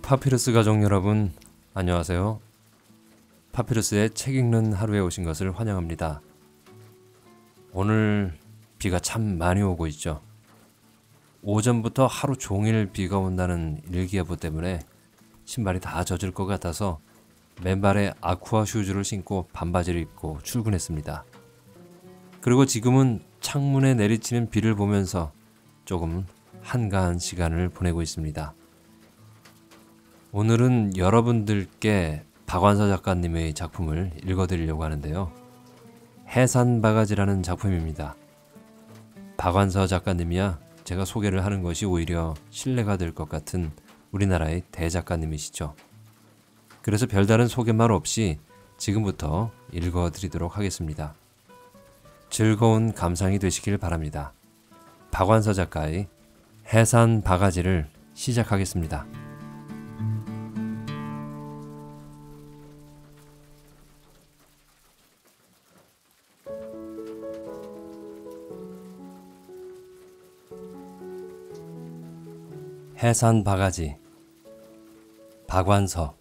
파피루스 가족 여러분, 안녕하세요. 파피루스의 책 읽는 하루에 오신 것을 환영합니다. 오늘 비가 참 많이 오고 있죠. 오전부터 하루 종일 비가 온다는 일기예보 때문에 신발이 다 젖을 것 같아서 맨발에 아쿠아 슈즈를 신고 반바지를 입고 출근했습니다. 그리고 지금은 창문에 내리치는 비를 보면서 조금 한가한 시간을 보내고 있습니다. 오늘은 여러분들께 박완서 작가님의 작품을 읽어드리려고 하는데요. 해산바가지라는 작품입니다. 박완서 작가님이야 제가 소개를 하는 것이 오히려 신뢰가 될 것 같은 우리나라의 대작가님이시죠. 그래서 별다른 소개말 없이 지금부터 읽어드리도록 하겠습니다. 즐거운 감상이 되시길 바랍니다. 박완서 작가의 해산바가지를 시작하겠습니다. 해산바가지 박완서.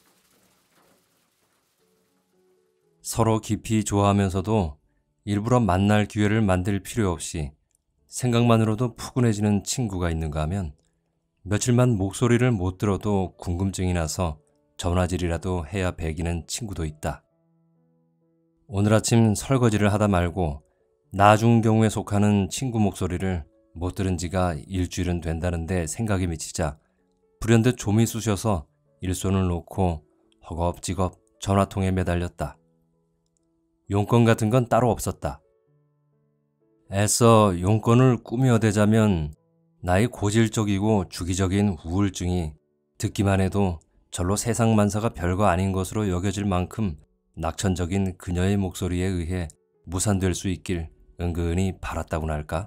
서로 깊이 좋아하면서도 일부러 만날 기회를 만들 필요 없이 생각만으로도 푸근해지는 친구가 있는가 하면 며칠만 목소리를 못 들어도 궁금증이 나서 전화질이라도 해야 배기는 친구도 있다. 오늘 아침 설거지를 하다 말고 나중 경우에 속하는 친구 목소리를 못 들은 지가 일주일은 된다는데 생각이 미치자 불현듯 좀이 쑤셔서 일손을 놓고 허겁지겁 전화통에 매달렸다. 용건 같은 건 따로 없었다. 애써 용건을 꾸며대자면 나의 고질적이고 주기적인 우울증이 듣기만 해도 절로 세상만사가 별거 아닌 것으로 여겨질 만큼 낙천적인 그녀의 목소리에 의해 무산될 수 있길 은근히 바랐다고나 할까?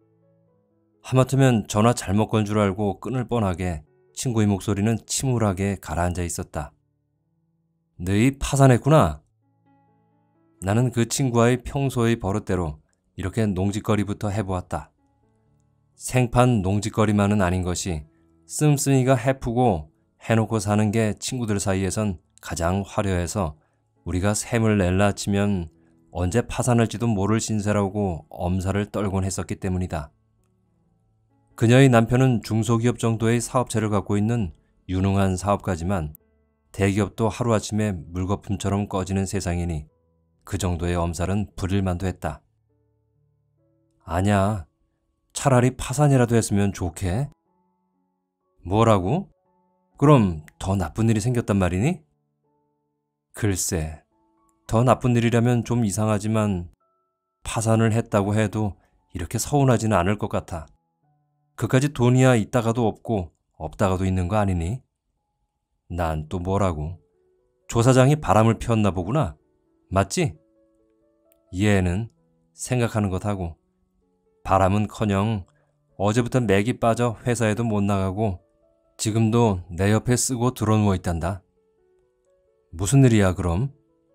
하마터면 전화 잘못 건 줄 알고 끊을 뻔하게 친구의 목소리는 침울하게 가라앉아 있었다. 너희 파산했구나. 나는 그 친구와의 평소의 버릇대로 이렇게 농짓거리부터 해보았다. 생판 농짓거리만은 아닌 것이 씀씀이가 해프고 해놓고 사는 게 친구들 사이에선 가장 화려해서 우리가 샘을 낼라 치면 언제 파산할지도 모를 신세라고 엄살을 떨곤 했었기 때문이다. 그녀의 남편은 중소기업 정도의 사업체를 갖고 있는 유능한 사업가지만 대기업도 하루아침에 물거품처럼 꺼지는 세상이니 그 정도의 엄살은 부릴만도 했다. 아냐, 차라리 파산이라도 했으면 좋게. 뭐라고? 그럼 더 나쁜 일이 생겼단 말이니? 글쎄, 더 나쁜 일이라면 좀 이상하지만 파산을 했다고 해도 이렇게 서운하지는 않을 것 같아. 그까지 돈이야 있다가도 없고 없다가도 있는 거 아니니? 난 또 뭐라고? 조사장이 바람을 피웠나 보구나. 맞지? 얘는 생각하는 것하고 바람은커녕 어제부터 맥이 빠져 회사에도 못 나가고 지금도 내 옆에 쓰고 들어누워 있단다. 무슨 일이야 그럼?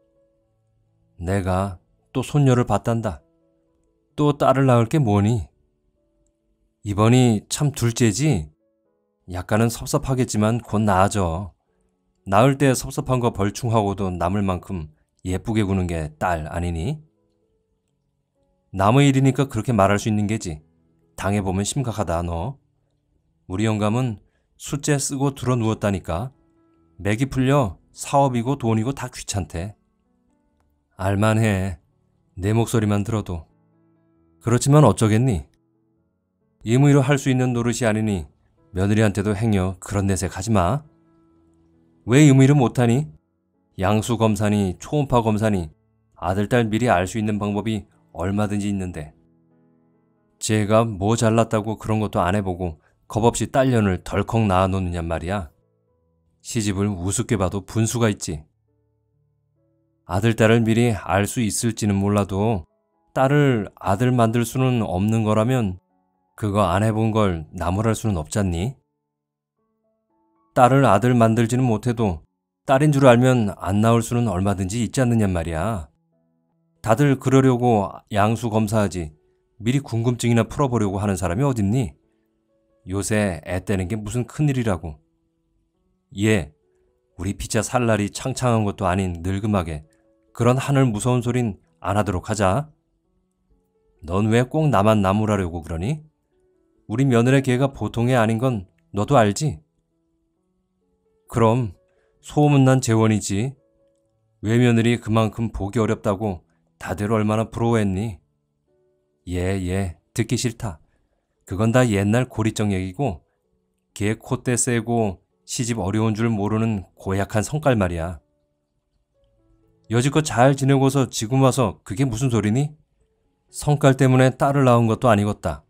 내가 또 손녀를 봤단다. 또 딸을 낳을 게 뭐니? 이번이 참 둘째지? 약간은 섭섭하겠지만 곧 나아져. 낳을 때 섭섭한 거 벌충하고도 남을 만큼 예쁘게 구는 게 딸 아니니? 남의 일이니까 그렇게 말할 수 있는 게지. 당해보면 심각하다 너. 우리 영감은 숫제 쓰고 들어 누웠다니까. 맥이 풀려 사업이고 돈이고 다 귀찮대. 알만해. 내 목소리만 들어도. 그렇지만 어쩌겠니? 임의로 할 수 있는 노릇이 아니니 며느리한테도 행여 그런 내색 하지 마. 왜 임의로 못하니? 양수 검사니 초음파 검사니 아들 딸 미리 알 수 있는 방법이 얼마든지 있는데. 쟤가 뭐 잘났다고 그런 것도 안 해보고 겁없이 딸년을 덜컥 낳아놓느냔 말이야. 시집을 우습게 봐도 분수가 있지. 아들 딸을 미리 알 수 있을지는 몰라도 딸을 아들 만들 수는 없는 거라면 그거 안 해본 걸 나무랄 수는 없잖니? 딸을 아들 만들지는 못해도 딸인 줄 알면 안 나올 수는 얼마든지 있지 않느냔 말이야. 다들 그러려고 양수 검사하지 미리 궁금증이나 풀어보려고 하는 사람이 어딨니? 요새 애 떼는 게 무슨 큰일이라고. 얘, 우리 피자 살 날이 창창한 것도 아닌 늙음하게 그런 하늘 무서운 소린 안 하도록 하자. 넌 왜 꼭 나만 나무라려고 그러니? 우리 며느리 걔가 보통이 아닌 건 너도 알지? 그럼 소문난 재원이지. 외며느리 그만큼 보기 어렵다고 다들 얼마나 부러워했니? 예, 듣기 싫다. 그건 다 옛날 고리적 얘기고 걔 콧대 세고 시집 어려운 줄 모르는 고약한 성깔 말이야. 여지껏 잘 지내고서 지금 와서 그게 무슨 소리니? 성깔 때문에 딸을 낳은 것도 아니겠다.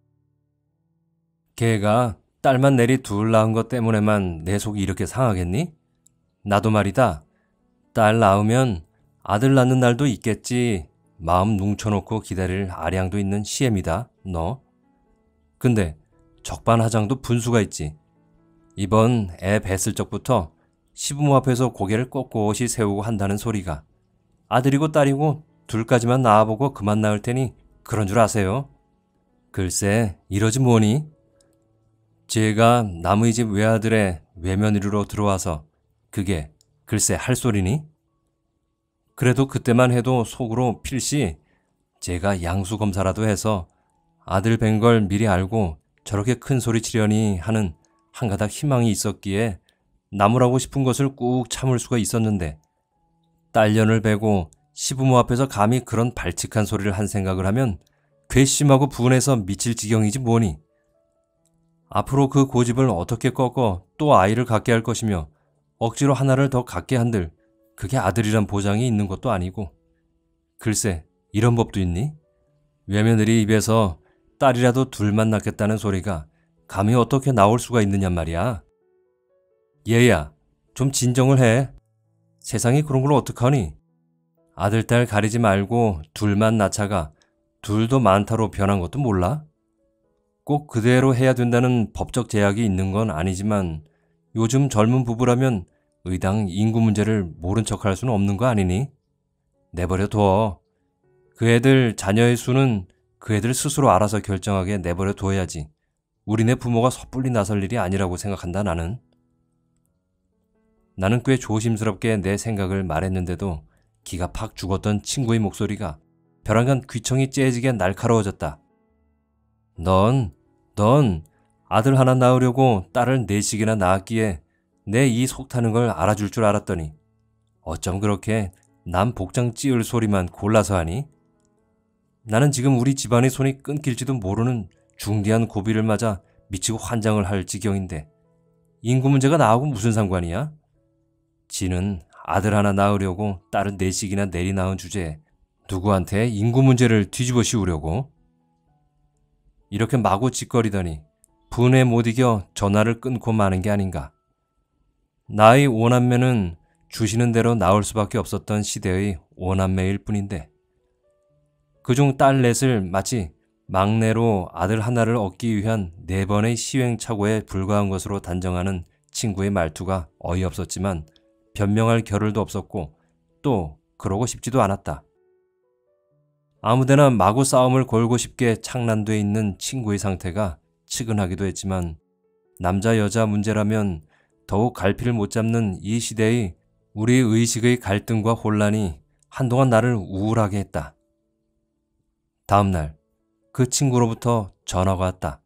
걔가 딸만 내리 둘 낳은 것 때문에만 내 속이 이렇게 상하겠니? 나도 말이다. 딸 낳으면 아들 낳는 날도 있겠지. 마음 뭉쳐놓고 기다릴 아량도 있는 시엠이다, 너. 근데 적반하장도 분수가 있지. 이번 애 뵀을 적부터 시부모 앞에서 고개를 꼿꼿이 세우고 한다는 소리가 아들이고 딸이고 둘까지만 낳아보고 그만 낳을 테니 그런 줄 아세요? 글쎄 이러지 뭐니? 제가 남의 집 외아들의 외며느리로 들어와서 그게 글쎄 할 소리니? 그래도 그때만 해도 속으로 필시 제가 양수검사라도 해서 아들 뵌 걸 미리 알고 저렇게 큰 소리 치려니 하는 한 가닥 희망이 있었기에 나무라고 싶은 것을 꾹 참을 수가 있었는데 딸년을 베고 시부모 앞에서 감히 그런 발칙한 소리를 한 생각을 하면 괘씸하고 분해서 미칠 지경이지 뭐니. 앞으로 그 고집을 어떻게 꺾어 또 아이를 갖게 할 것이며 억지로 하나를 더 갖게 한들 그게 아들이란 보장이 있는 것도 아니고. 글쎄 이런 법도 있니? 외며느리 입에서 딸이라도 둘만 낳겠다는 소리가 감히 어떻게 나올 수가 있느냔 말이야. 얘야, 좀 진정을 해. 세상이 그런 걸 어떡하니? 아들, 딸 가리지 말고 둘만 낳자가 둘도 많다로 변한 것도 몰라? 꼭 그대로 해야 된다는 법적 제약이 있는 건 아니지만 요즘 젊은 부부라면 의당 인구 문제를 모른 척할 수는 없는 거 아니니? 내버려 둬. 그 애들 자녀의 수는 그 애들 스스로 알아서 결정하게 내버려 둬야지. 우리네 부모가 섣불리 나설 일이 아니라고 생각한다 나는. 나는 꽤 조심스럽게 내 생각을 말했는데도 기가 팍 죽었던 친구의 목소리가 벼랑간 귀청이 째지게 날카로워졌다. 넌 아들 하나 낳으려고 딸을 넷씩이나 낳았기에 내 이 속타는 걸 알아줄 줄 알았더니 어쩜 그렇게 남 복장 찌을 소리만 골라서 하니? 나는 지금 우리 집안의 손이 끊길지도 모르는 중대한 고비를 맞아 미치고 환장을 할 지경인데 인구 문제가 나하고 무슨 상관이야? 지는 아들 하나 낳으려고 딸은 넷씩이나 내리 낳은 주제에 누구한테 인구 문제를 뒤집어 씌우려고? 이렇게 마구 짓거리더니 분에 못 이겨 전화를 끊고 마는 게 아닌가. 나의 오남매는 주시는 대로 낳을 수밖에 없었던 시대의 오남매일 뿐인데 그중 딸 넷을 마치 막내로 아들 하나를 얻기 위한 4번의 시행착오에 불과한 것으로 단정하는 친구의 말투가 어이없었지만 변명할 겨를도 없었고 또 그러고 싶지도 않았다. 아무데나 마구 싸움을 걸고 싶게 창란돼 있는 친구의 상태가 측은하기도 했지만 남자 여자 문제라면 더욱 갈피를 못 잡는 이 시대의 우리 의식의 갈등과 혼란이 한동안 나를 우울하게 했다. 다음 날 그 친구로부터 전화가 왔다.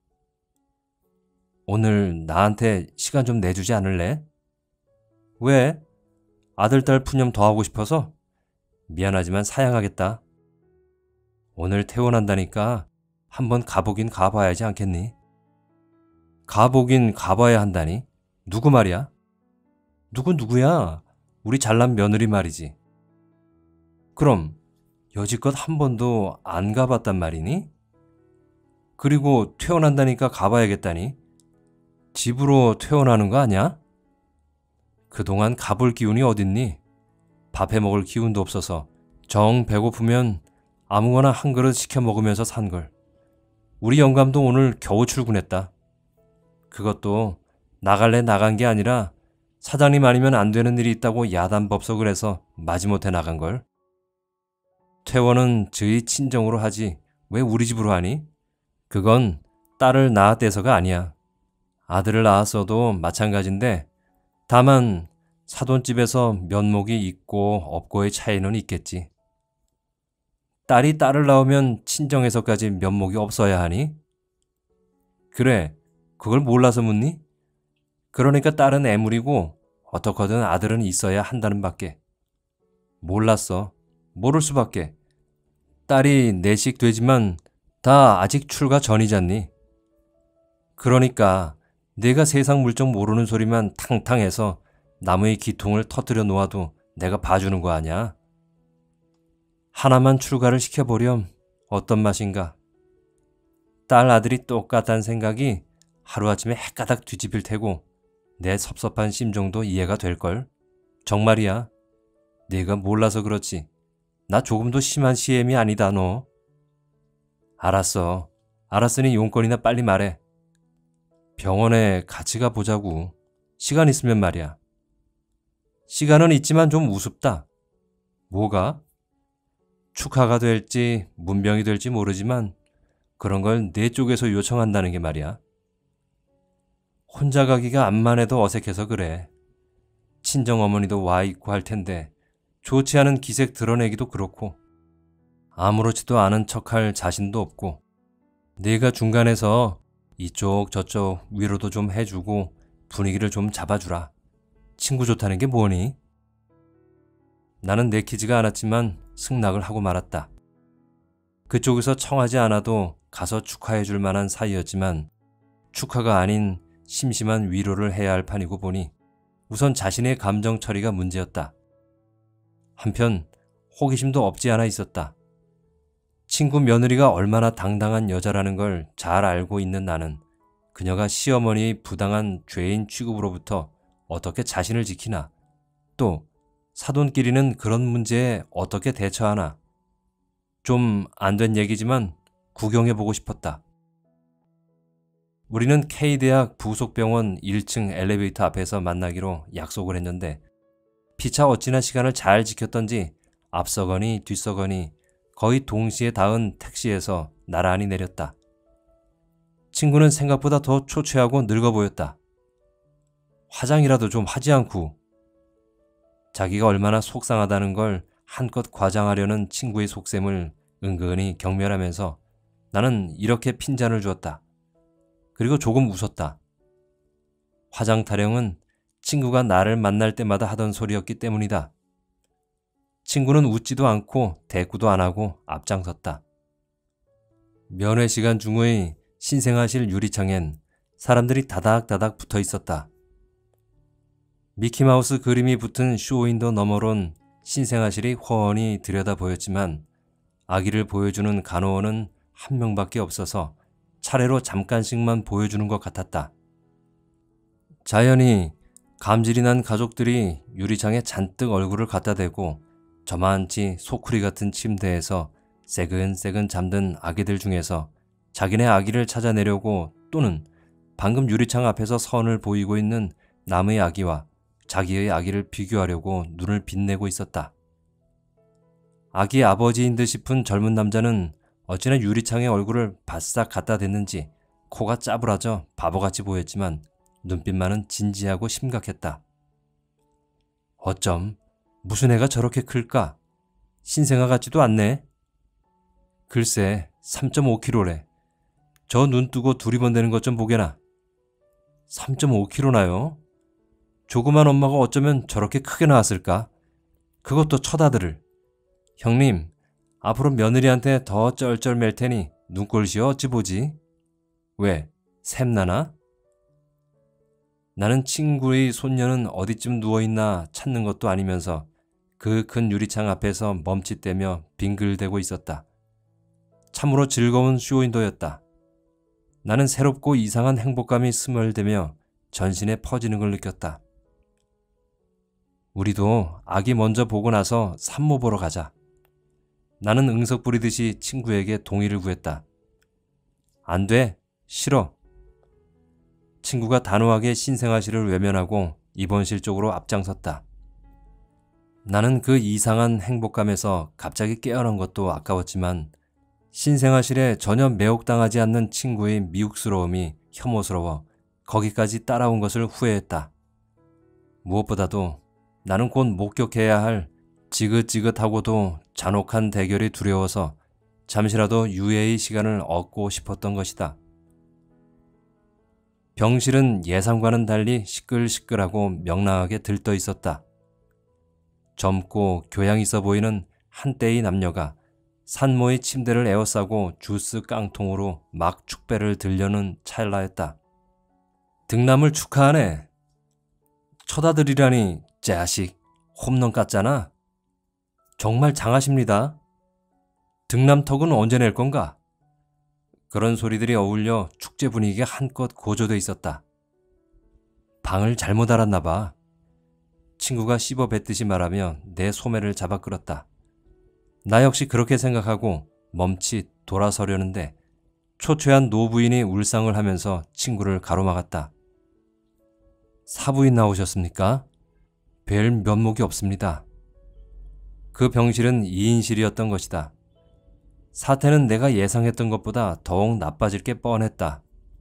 오늘 나한테 시간 좀 내주지 않을래? 왜? 아들, 딸 푸념 더 하고 싶어서? 미안하지만 사양하겠다. 오늘 퇴원한다니까 한번 가보긴 가봐야지 않겠니? 가보긴 가봐야 한다니? 누구 말이야? 누구야? 우리 잘난 며느리 말이지. 그럼 여지껏 한 번도 안 가봤단 말이니? 그리고 퇴원한다니까 가봐야겠다니? 집으로 퇴원하는 거 아니야? 그동안 가볼 기운이 어딨니? 밥해 먹을 기운도 없어서 정 배고프면 아무거나 한 그릇 시켜 먹으면서 산걸. 우리 영감도 오늘 겨우 출근했다. 그것도 나갈래 나간 게 아니라 사장님 아니면 안 되는 일이 있다고 야단법석을 해서 마지못해 나간걸. 퇴원은 저희 친정으로 하지 왜 우리 집으로 하니? 그건 딸을 낳았대서가 아니야. 아들을 낳았어도 마찬가지인데 다만 사돈집에서 면목이 있고 없고의 차이는 있겠지. 딸이 딸을 낳으면 친정에서까지 면목이 없어야 하니? 그래, 그걸 몰라서 묻니? 그러니까 딸은 애물이고 어떻거든 아들은 있어야 한다는 밖에. 몰랐어. 모를 수밖에. 딸이 내식 되지만 다 아직 출가 전이잖니. 그러니까 내가 세상 물정 모르는 소리만 탕탕해서 나무의 기통을 터뜨려 놓아도 내가 봐주는 거 아냐? 하나만 출가를 시켜보렴 어떤 맛인가? 딸 아들이 똑같다는 생각이 하루아침에 헷가닥 뒤집힐 테고 내 섭섭한 심정도 이해가 될걸? 정말이야. 네가 몰라서 그렇지. 나 조금도 심한 시엠이 아니다 너. 알았어. 알았으니 용건이나 빨리 말해. 병원에 같이 가보자고. 시간 있으면 말이야. 시간은 있지만 좀 우습다. 뭐가? 축하가 될지 문병이 될지 모르지만 그런 걸 내 쪽에서 요청한다는 게 말이야. 혼자 가기가 암만 해도 어색해서 그래. 친정어머니도 와 있고 할 텐데 좋지 않은 기색 드러내기도 그렇고 아무렇지도 않은 척할 자신도 없고 네가 중간에서 이쪽 저쪽 위로도 좀 해주고 분위기를 좀 잡아주라. 친구 좋다는 게 뭐니? 나는 내키지가 않았지만 승낙을 하고 말았다. 그쪽에서 청하지 않아도 가서 축하해 줄 만한 사이였지만 축하가 아닌 심심한 위로를 해야 할 판이고 보니 우선 자신의 감정 처리가 문제였다. 한편 호기심도 없지 않아 있었다. 친구 며느리가 얼마나 당당한 여자라는 걸 잘 알고 있는 나는 그녀가 시어머니의 부당한 죄인 취급으로부터 어떻게 자신을 지키나, 또 사돈끼리는 그런 문제에 어떻게 대처하나, 좀 안 된 얘기지만 구경해보고 싶었다. 우리는 K대학 부속병원 1층 엘리베이터 앞에서 만나기로 약속을 했는데 피차 어찌나 시간을 잘 지켰던지 앞서거니 뒤서거니 거의 동시에 닿은 택시에서 나란히 내렸다. 친구는 생각보다 더 초췌하고 늙어 보였다. 화장이라도 좀 하지 않고. 자기가 얼마나 속상하다는 걸 한껏 과장하려는 친구의 속셈을 은근히 경멸하면서 나는 이렇게 핀잔을 주었다. 그리고 조금 웃었다. 화장 타령은 친구가 나를 만날 때마다 하던 소리였기 때문이다. 친구는 웃지도 않고 대꾸도 안 하고 앞장섰다. 면회 시간 중의 신생아실 유리창엔 사람들이 다닥다닥 붙어 있었다. 미키마우스 그림이 붙은 쇼윈도 너머론 신생아실이 훤히 들여다 보였지만 아기를 보여주는 간호원은 한 명밖에 없어서 차례로 잠깐씩만 보여주는 것 같았다. 자연히 감질이 난 가족들이 유리창에 잔뜩 얼굴을 갖다 대고 저만치 소쿠리 같은 침대에서 새근새근 잠든 아기들 중에서 자기네 아기를 찾아내려고 또는 방금 유리창 앞에서 선을 보이고 있는 남의 아기와 자기의 아기를 비교하려고 눈을 빛내고 있었다. 아기 아버지인 듯 싶은 젊은 남자는 어찌나 유리창에 얼굴을 바싹 갖다 댔는지 코가 짜부라져 바보같이 보였지만 눈빛만은 진지하고 심각했다. 어쩜 무슨 애가 저렇게 클까? 신생아 같지도 않네. 글쎄 3.5kg래. 저 눈 뜨고 두리번대는 것 좀 보게나. 3.5kg나요? 조그만 엄마가 어쩌면 저렇게 크게 나왔을까? 그것도 첫 아들을. 형님, 앞으로 며느리한테 더 쩔쩔 맬 테니 눈꼴시어 어찌 보지? 왜? 샘나나? 나는 친구의 손녀는 어디쯤 누워있나 찾는 것도 아니면서 그 큰 유리창 앞에서 멈칫대며 빙글대고 있었다. 참으로 즐거운 쇼윈도였다. 나는 새롭고 이상한 행복감이 스멀대며 전신에 퍼지는 걸 느꼈다. 우리도 아기 먼저 보고 나서 산모 보러 가자. 나는 응석 부리듯이 친구에게 동의를 구했다. 안 돼. 싫어. 친구가 단호하게 신생아실을 외면하고 입원실 쪽으로 앞장섰다. 나는 그 이상한 행복감에서 갑자기 깨어난 것도 아까웠지만 신생아실에 전혀 매혹당하지 않는 친구의 미혹스러움이 혐오스러워 거기까지 따라온 것을 후회했다. 무엇보다도 나는 곧 목격해야 할 지긋지긋하고도 잔혹한 대결이 두려워서 잠시라도 유예의 시간을 얻고 싶었던 것이다. 병실은 예상과는 달리 시끌시끌하고 명랑하게 들떠 있었다. 젊고 교양 있어 보이는 한때의 남녀가 산모의 침대를 에워싸고 주스 깡통으로 막 축배를 들려는 찰나였다. 등남을 축하하네. 쳐다들이라니 자식, 홈런 깠잖아. 정말 장하십니다. 등남턱은 언제 낼 건가? 그런 소리들이 어울려 축제 분위기가 한껏 고조돼 있었다. 방을 잘못 알았나 봐. 친구가 씹어 뱉듯이 말하며 내 소매를 잡아 끌었다. 나 역시 그렇게 생각하고 멈칫 돌아서려는데 초췌한 노부인이 울상을 하면서 친구를 가로막았다. 사부인 나오셨습니까? 뵐 면목이 없습니다. 그 병실은 2인실이었던 것이다. 사태는 내가 예상했던 것보다 더욱 나빠질 게 뻔했다.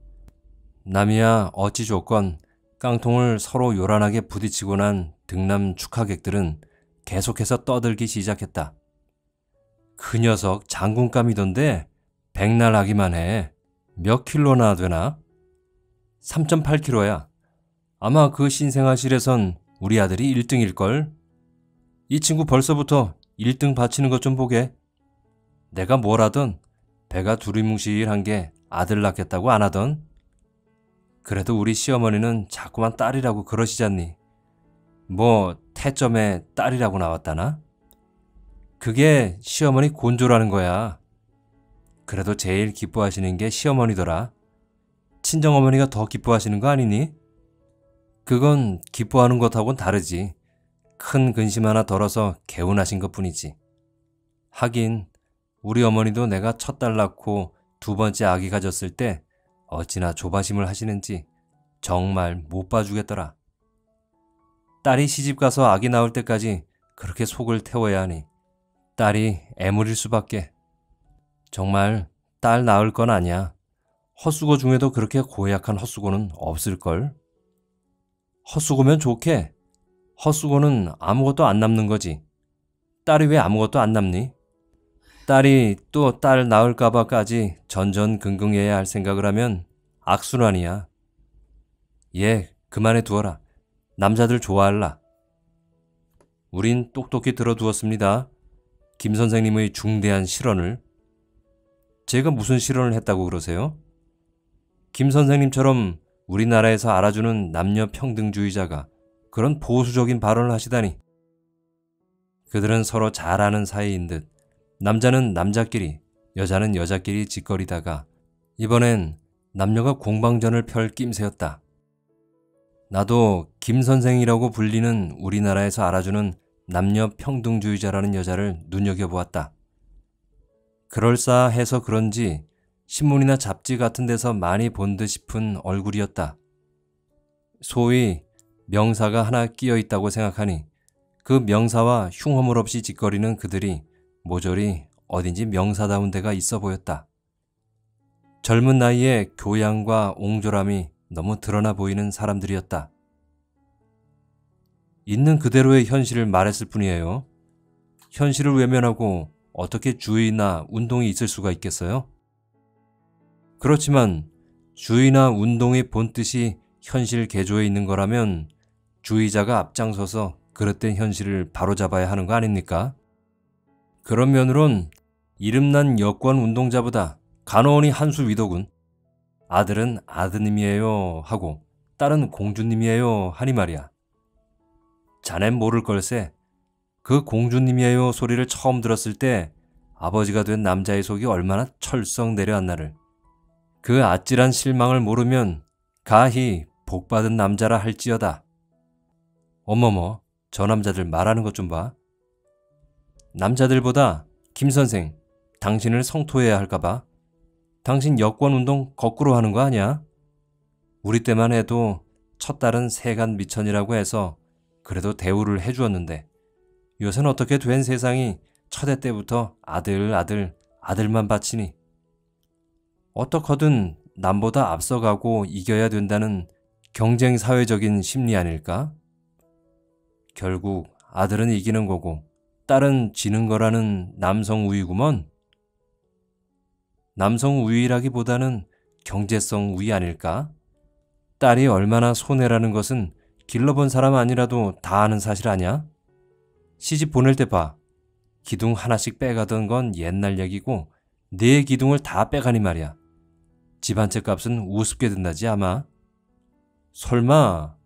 남이야 어찌 좋건 깡통을 서로 요란하게 부딪히고 난 등남 축하객들은 계속해서 떠들기 시작했다. 그 녀석 장군감이던데 백날 하기만 해. 몇 킬로나 되나? 3.8kg야. 아마 그 신생아실에선 우리 아들이 1등일걸? 이 친구 벌써부터 1등 바치는 것 좀 보게. 내가 뭘 하든 배가 두리뭉실한 게 아들 낳겠다고 안 하던. 그래도 우리 시어머니는 자꾸만 딸이라고 그러시잖니. 뭐 태점에 딸이라고 나왔다나? 그게 시어머니 곤조라는 거야. 그래도 제일 기뻐하시는 게 시어머니더라. 친정어머니가 더 기뻐하시는 거 아니니? 그건 기뻐하는 것하고는 다르지. 큰 근심 하나 덜어서 개운하신 것뿐이지. 하긴 우리 어머니도 내가 첫 딸 낳고 두 번째 아기 가졌을 때 어찌나 조바심을 하시는지 정말 못 봐주겠더라. 딸이 시집가서 아기 낳을 때까지 그렇게 속을 태워야 하니 딸이 애물일 수밖에. 정말 딸 낳을 건 아니야. 헛수고 중에도 그렇게 고약한 헛수고는 없을걸. 헛수고면 좋게. 헛수고는 아무것도 안 남는 거지. 딸이 왜 아무것도 안 남니? 딸이 또 딸 낳을까봐까지 전전긍긍해야 할 생각을 하면 악순환이야. 얘 그만해 두어라. 남자들 좋아할라. 우린 똑똑히 들어두었습니다. 김 선생님의 중대한 실언을. 제가 무슨 실언을 했다고 그러세요? 김 선생님처럼 우리나라에서 알아주는 남녀 평등주의자가 그런 보수적인 발언을 하시다니. 그들은 서로 잘 아는 사이인 듯 남자는 남자끼리, 여자는 여자끼리 짓거리다가 이번엔 남녀가 공방전을 펼 낌새였다. 나도 김 선생이라고 불리는 우리나라에서 알아주는 남녀 평등주의자라는 여자를 눈여겨보았다. 그럴싸해서 그런지 신문이나 잡지 같은 데서 많이 본 듯 싶은 얼굴이었다. 소위 명사가 하나 끼어 있다고 생각하니 그 명사와 흉허물 없이 짓거리는 그들이 모조리 어딘지 명사다운 데가 있어 보였다. 젊은 나이에 교양과 옹졸함이 너무 드러나 보이는 사람들이었다. 있는 그대로의 현실을 말했을 뿐이에요. 현실을 외면하고 어떻게 주의나 운동이 있을 수가 있겠어요? 그렇지만 주의나 운동의 본뜻이 현실 개조에 있는 거라면 주의자가 앞장서서 그릇된 현실을 바로잡아야 하는 거 아닙니까? 그런 면으론 이름난 여권 운동자보다 간호원이 한 수 위더군. 아들은 아드님이에요 하고 딸은 공주님이에요 하니 말이야. 자넨 모를 걸세. 그 공주님이에요 소리를 처음 들었을 때 아버지가 된 남자의 속이 얼마나 철썩 내려앉나를. 그 아찔한 실망을 모르면 가히 복받은 남자라 할지어다. 어머머, 저 남자들 말하는 것 좀 봐. 남자들보다 김 선생, 당신을 성토해야 할까봐. 당신 여권운동 거꾸로 하는 거 아니야? 우리 때만 해도 첫 딸은 세간 미천이라고 해서 그래도 대우를 해주었는데 요새는 어떻게 된 세상이 첫애 때부터 아들만 바치니. 어떻거든 남보다 앞서가고 이겨야 된다는 경쟁사회적인 심리 아닐까? 결국 아들은 이기는 거고 딸은 지는 거라는 남성 우위구먼. 남성 우위라기보다는 경제성 우위 아닐까? 딸이 얼마나 손해라는 것은 길러본 사람 아니라도 다 아는 사실 아냐? 시집 보낼 때 봐. 기둥 하나씩 빼가던 건 옛날 얘기고 네 기둥을 다 빼가니 말이야. 집 한 채 값은 우습게 든다지 아마. 설마가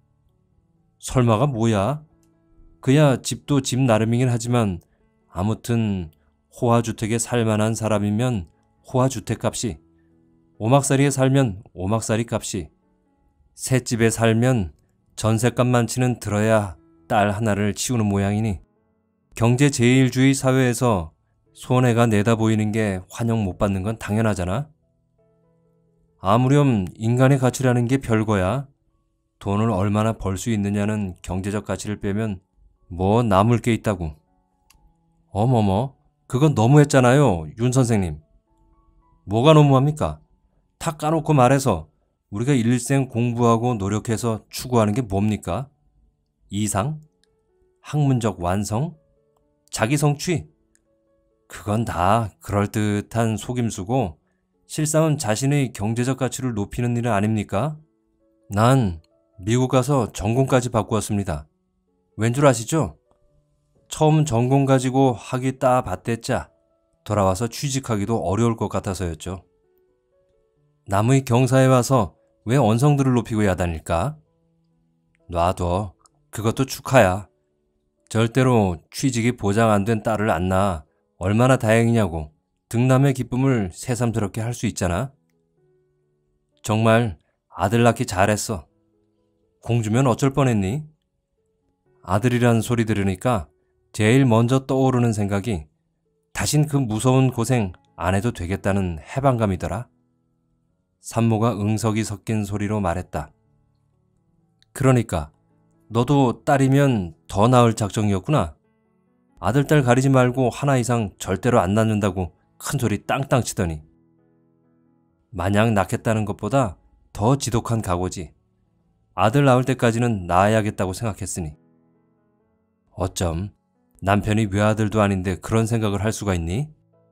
뭐야? 그야 집도 집 나름이긴 하지만 아무튼 호화주택에 살만한 사람이면 호화주택 값이, 오막살이에 살면 오막살이 값이, 셋집에 살면 전셋값만치는 들어야 딸 하나를 치우는 모양이니 경제제일주의 사회에서 손해가 내다 보이는 게 환영 못 받는 건 당연하잖아. 아무렴 인간의 가치라는 게 별거야. 돈을 얼마나 벌 수 있느냐는 경제적 가치를 빼면 뭐 남을 게 있다고. 어머머, 그건 너무했잖아요, 윤 선생님. 뭐가 너무합니까? 다 까놓고 말해서 우리가 일생 공부하고 노력해서 추구하는 게 뭡니까? 이상? 학문적 완성? 자기 성취? 그건 다 그럴듯한 속임수고 실상은 자신의 경제적 가치를 높이는 일 아닙니까? 난 미국 가서 전공까지 받고 왔습니다. 왠 줄 아시죠? 처음 전공 가지고 학위 따 받댔자 돌아와서 취직하기도 어려울 것 같아서였죠. 남의 경사에 와서 왜 언성들을 높이고 야단일까? 놔둬. 그것도 축하야. 절대로 취직이 보장 안 된 딸을 안 낳아 얼마나 다행이냐고 등남의 기쁨을 새삼스럽게 할 수 있잖아. 정말 아들 낳기 잘했어. 공주면 어쩔 뻔했니? 아들이란 소리 들으니까 제일 먼저 떠오르는 생각이 다신 그 무서운 고생 안 해도 되겠다는 해방감이더라. 산모가 응석이 섞인 소리로 말했다. 그러니까 너도 딸이면 더 낳을 작정이었구나. 아들, 딸 가리지 말고 하나 이상 절대로 안 낳는다고 큰 소리 땅땅 치더니. 마냥 낳겠다는 것보다 더 지독한 각오지. 아들 낳을 때까지는 낳아야겠다고 생각했으니. 어쩜 남편이 외아들도 아닌데 그런 생각을 할 수가 있니?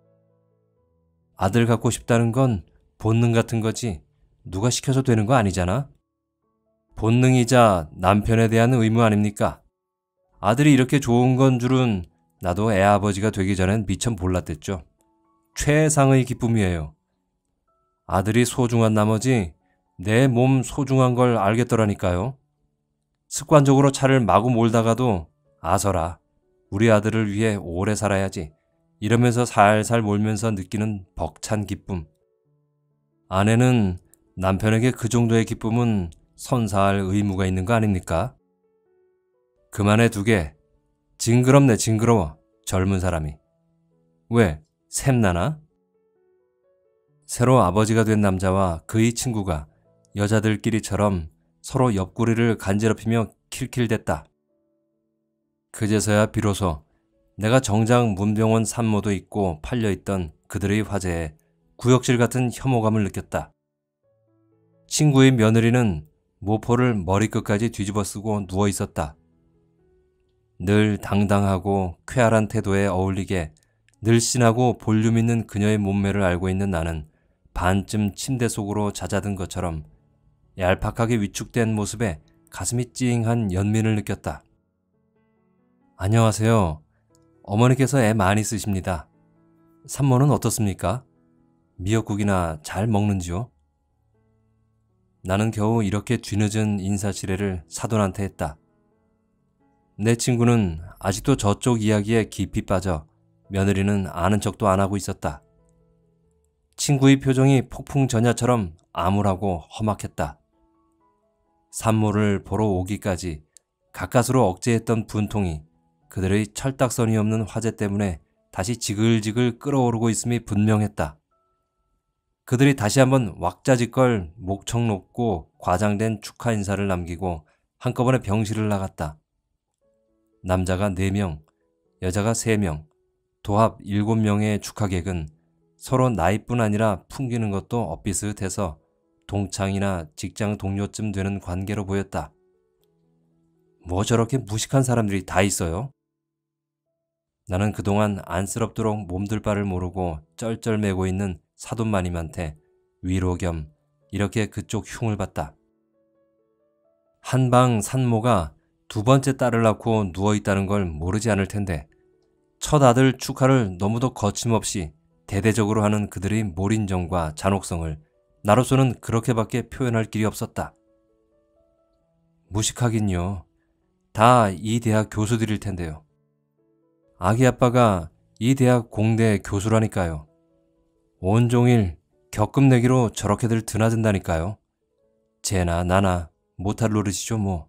아들 갖고 싶다는 건 본능 같은 거지 누가 시켜서 되는 거 아니잖아. 본능이자 남편에 대한 의무 아닙니까? 아들이 이렇게 좋은 건 줄은 나도 애 아버지가 되기 전엔 미처 몰랐댔죠. 최상의 기쁨이에요. 아들이 소중한 나머지 내 몸 소중한 걸 알겠더라니까요. 습관적으로 차를 마구 몰다가도 아서라, 우리 아들을 위해 오래 살아야지 이러면서 살살 몰면서 느끼는 벅찬 기쁨. 아내는 남편에게 그 정도의 기쁨은 선사할 의무가 있는 거 아닙니까? 그만해 두게. 징그럽네 징그러워. 젊은 사람이. 왜? 샘나나? 새로 아버지가 된 남자와 그의 친구가 여자들끼리처럼 서로 옆구리를 간지럽히며 킬킬댔다. 그제서야 비로소 내가 정작 문병원 산모도 있고 팔려있던 그들의 화제에 구역질 같은 혐오감을 느꼈다. 친구의 며느리는 모포를 머리끝까지 뒤집어 쓰고 누워 있었다. 늘 당당하고 쾌활한 태도에 어울리게 늘씬하고 볼륨 있는 그녀의 몸매를 알고 있는 나는 반쯤 침대 속으로 잦아든 것처럼 얄팍하게 위축된 모습에 가슴이 찡한 연민을 느꼈다. 안녕하세요. 어머니께서 애 많이 쓰십니다. 산모는 어떻습니까? 미역국이나 잘 먹는지요? 나는 겨우 이렇게 뒤늦은 인사치레를 사돈한테 했다. 내 친구는 아직도 저쪽 이야기에 깊이 빠져 며느리는 아는 척도 안 하고 있었다. 친구의 표정이 폭풍전야처럼 암울하고 험악했다. 산모를 보러 오기까지 가까스로 억제했던 분통이 그들의 철딱서니 없는 화제 때문에 다시 지글지글 끓어오르고 있음이 분명했다. 그들이 다시 한번 왁자지껄 목청 높고 과장된 축하 인사를 남기고 한꺼번에 병실을 나갔다. 남자가 4명, 여자가 3명, 도합 7명의 축하객은 서로 나이뿐 아니라 풍기는 것도 엇비슷해서 동창이나 직장 동료쯤 되는 관계로 보였다. 뭐 저렇게 무식한 사람들이 다 있어요? 나는 그동안 안쓰럽도록 몸둘 바를 모르고 쩔쩔매고 있는 사돈마님한테 위로 겸 이렇게 그쪽 흉을 봤다. 한방 산모가 두 번째 딸을 낳고 누워있다는 걸 모르지 않을 텐데 첫 아들 축하를 너무도 거침없이 대대적으로 하는 그들의 몰인정과 잔혹성을 나로서는 그렇게밖에 표현할 길이 없었다. 무식하긴요. 다 이 대학 교수들일 텐데요. 아기 아빠가 이 대학 공대 교수라니까요. 온종일 격금 내기로 저렇게들 드나든다니까요. 쟤나 나나 못할 노릇이죠 뭐.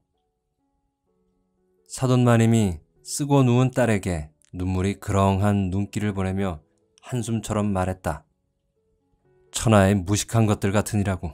사돈마님이 쓰고 누운 딸에게 눈물이 그렁한 눈길을 보내며 한숨처럼 말했다. 천하의 무식한 것들 같으니라고.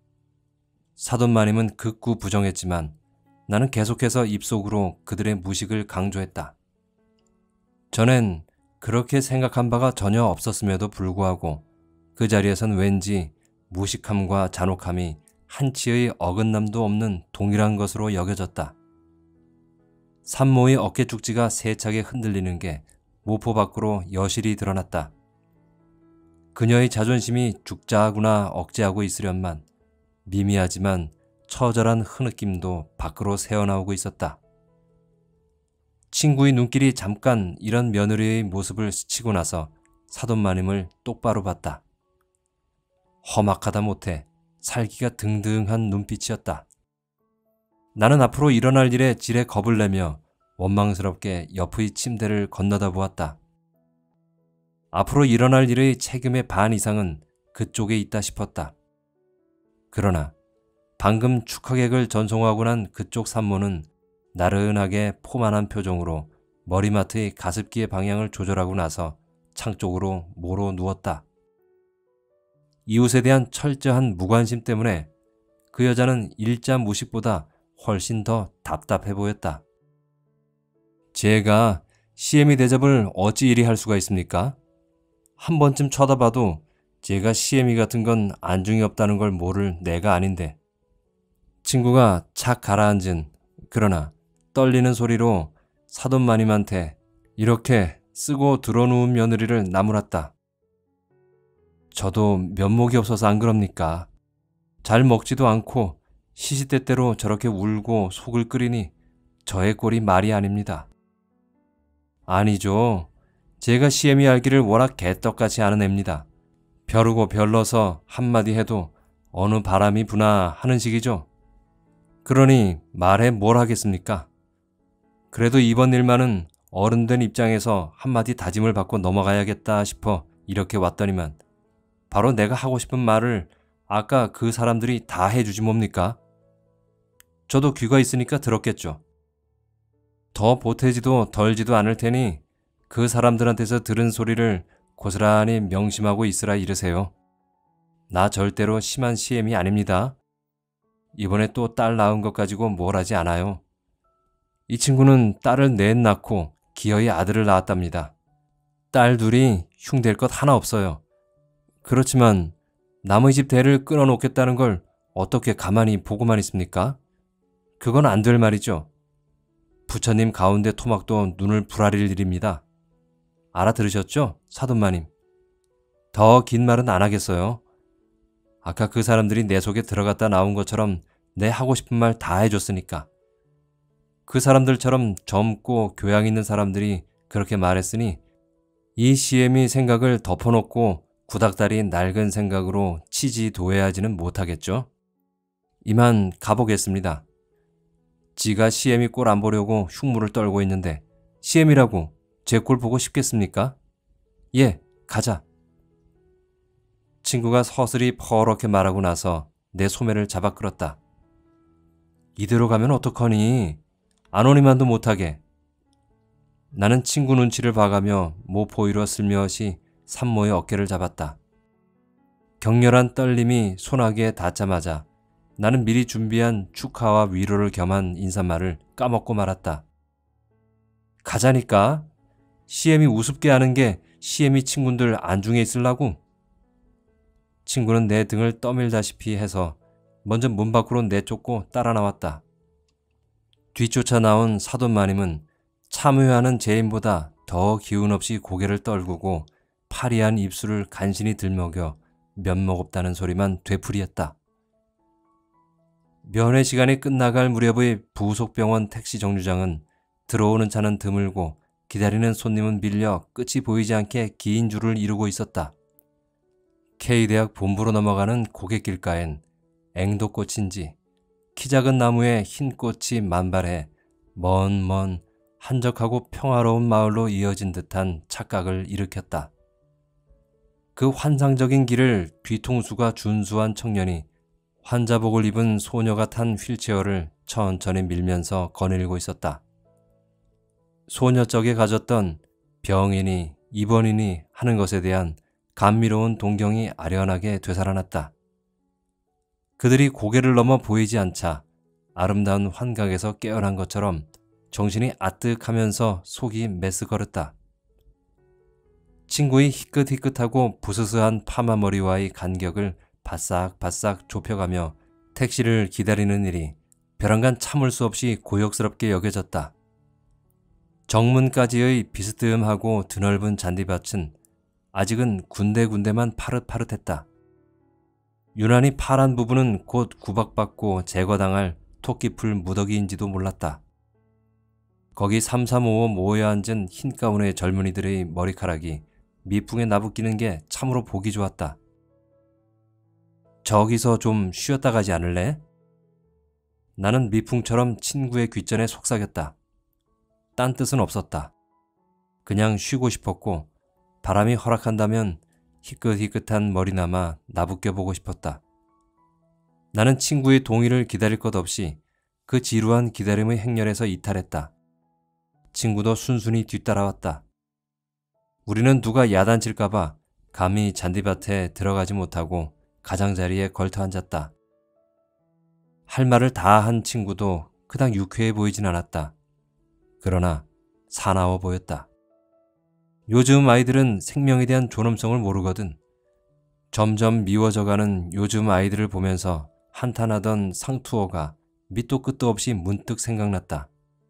사돈마님은 극구 부정했지만 나는 계속해서 입속으로 그들의 무식을 강조했다. 전엔 그렇게 생각한 바가 전혀 없었음에도 불구하고 그 자리에선 왠지 무식함과 잔혹함이 한치의 어긋남도 없는 동일한 것으로 여겨졌다. 산모의 어깨죽지가 세차게 흔들리는 게 모포 밖으로 여실히 드러났다. 그녀의 자존심이 죽자하구나 억제하고 있으련만 미미하지만 처절한 흐느낌도 밖으로 새어나오고 있었다. 친구의 눈길이 잠깐 이런 며느리의 모습을 스치고 나서 사돈마님을 똑바로 봤다. 험악하다 못해 살기가 등등한 눈빛이었다. 나는 앞으로 일어날 일에 지레 겁을 내며 원망스럽게 옆의 침대를 건너다 보았다. 앞으로 일어날 일의 책임의 반 이상은 그쪽에 있다 싶었다. 그러나 방금 축하객을 전송하고 난 그쪽 산모는 나른하게 포만한 표정으로 머리맡의 가습기의 방향을 조절하고 나서 창 쪽으로 모로 누웠다. 이웃에 대한 철저한 무관심 때문에 그 여자는 일자 무식보다 훨씬 더 답답해 보였다. 제가 시애미 대접을 어찌 이리 할 수가 있습니까? 한 번쯤 쳐다봐도 제가 시애미 같은 건 안중이 없다는 걸 모를 내가 아닌데. 친구가 착 가라앉은 그러나 떨리는 소리로 사돈마님한테 이렇게 쓰고 들어누운 며느리를 나무랐다. 저도 면목이 없어서 안 그럽니까? 잘 먹지도 않고 시시때때로 저렇게 울고 속을 끓이니 저의 꼴이 말이 아닙니다. 아니죠. 제가 시애미 알기를 워낙 개떡같이 아는 애입니다. 벼르고 별러서 한마디 해도 어느 바람이 부나 하는 식이죠. 그러니 말해 뭘 하겠습니까? 그래도 이번 일만은 어른된 입장에서 한마디 다짐을 받고 넘어가야겠다 싶어 이렇게 왔더니만 바로 내가 하고 싶은 말을 아까 그 사람들이 다 해주지 뭡니까? 저도 귀가 있으니까 들었겠죠. 더 보태지도 덜지도 않을 테니 그 사람들한테서 들은 소리를 고스란히 명심하고 있으라 이르세요. 나 절대로 심한 시애미 아닙니다. 이번에 또 딸 낳은 것 가지고 뭘 하지 않아요. 이 친구는 딸을 넷 낳고 기어이 아들을 낳았답니다. 딸 둘이 흉될 것 하나 없어요. 그렇지만 남의 집 대를 끊어놓겠다는 걸 어떻게 가만히 보고만 있습니까? 그건 안 될 말이죠. 부처님 가운데 토막도 눈을 부라릴 일입니다. 알아들으셨죠? 사돈마님. 더 긴 말은 안 하겠어요. 아까 그 사람들이 내 속에 들어갔다 나온 것처럼 내 하고 싶은 말 다 해줬으니까. 그 사람들처럼 젊고 교양 있는 사람들이 그렇게 말했으니 이 시애미 생각을 덮어놓고 구닥다리 낡은 생각으로 치지도해하지는 못하겠죠. 이만 가보겠습니다. 지가 시애미 꼴 안 보려고 흉물을 떨고 있는데 시애미라고 제 꼴 보고 싶겠습니까? 예, 가자. 친구가 서슬이 퍼렇게 말하고 나서 내 소매를 잡아 끌었다. 이대로 가면 어떡하니? 안 오니만도 못하게. 나는 친구 눈치를 봐가며 모포이로 슬며시 산모의 어깨를 잡았다. 격렬한 떨림이 소나기에 닿자마자 나는 미리 준비한 축하와 위로를 겸한 인사말을 까먹고 말았다. 가자니까. 시애미 우습게 하는 게 시애미 친구들 안중에 있으려고. 친구는 내 등을 떠밀다시피 해서 먼저 문 밖으로 내쫓고 따라 나왔다. 뒤쫓아 나온 사돈 마님은 참여하는 죄인보다 더 기운 없이 고개를 떨구고 파리한 입술을 간신히 들먹여 면목 없다는 소리만 되풀이했다. 면회 시간이 끝나갈 무렵의 부속병원 택시 정류장은 들어오는 차는 드물고 기다리는 손님은 밀려 끝이 보이지 않게 긴 줄을 이루고 있었다. K대학 본부로 넘어가는 고갯길가엔 앵도꽃인지 키 작은 나무에 흰 꽃이 만발해 먼 한적하고 평화로운 마을로 이어진 듯한 착각을 일으켰다. 그 환상적인 길을 뒤통수가 준수한 청년이 환자복을 입은 소녀가 탄 휠체어를 천천히 밀면서 거닐고 있었다. 소녀 쪽에 가졌던 병이니 입원이니 하는 것에 대한 감미로운 동경이 아련하게 되살아났다. 그들이 고개를 넘어 보이지 않자 아름다운 환각에서 깨어난 것처럼 정신이 아뜩하면서 속이 메스거렸다. 친구의 희끗희끗하고 부스스한 파마머리와의 간격을 바싹바싹 좁혀가며 택시를 기다리는 일이 벼랑간 참을 수 없이 고역스럽게 여겨졌다. 정문까지의 비스듬하고 드넓은 잔디밭은 아직은 군데군데만 파릇파릇했다. 유난히 파란 부분은 곧 구박받고 제거당할 토끼풀 무더기인지도 몰랐다. 거기 삼삼오오 모여 앉은 흰 가운의 젊은이들의 머리카락이 미풍에 나부끼는 게 참으로 보기 좋았다. 저기서 좀 쉬었다 가지 않을래? 나는 미풍처럼 친구의 귓전에 속삭였다. 딴 뜻은 없었다. 그냥 쉬고 싶었고 바람이 허락한다면 희끗희끗한 머리나마 나부껴보고 싶었다. 나는 친구의 동의를 기다릴 것 없이 그 지루한 기다림의 행렬에서 이탈했다. 친구도 순순히 뒤따라왔다. 우리는 누가 야단칠까봐 감히 잔디밭에 들어가지 못하고 가장자리에 걸터 앉았다. 할 말을 다 한 친구도 그닥 유쾌해 보이진 않았다. 그러나 사나워 보였다. 요즘 아이들은 생명에 대한 존엄성을 모르거든. 점점 미워져가는 요즘 아이들을 보면서 한탄하던 상투어가 밑도 끝도 없이 문득 생각났다.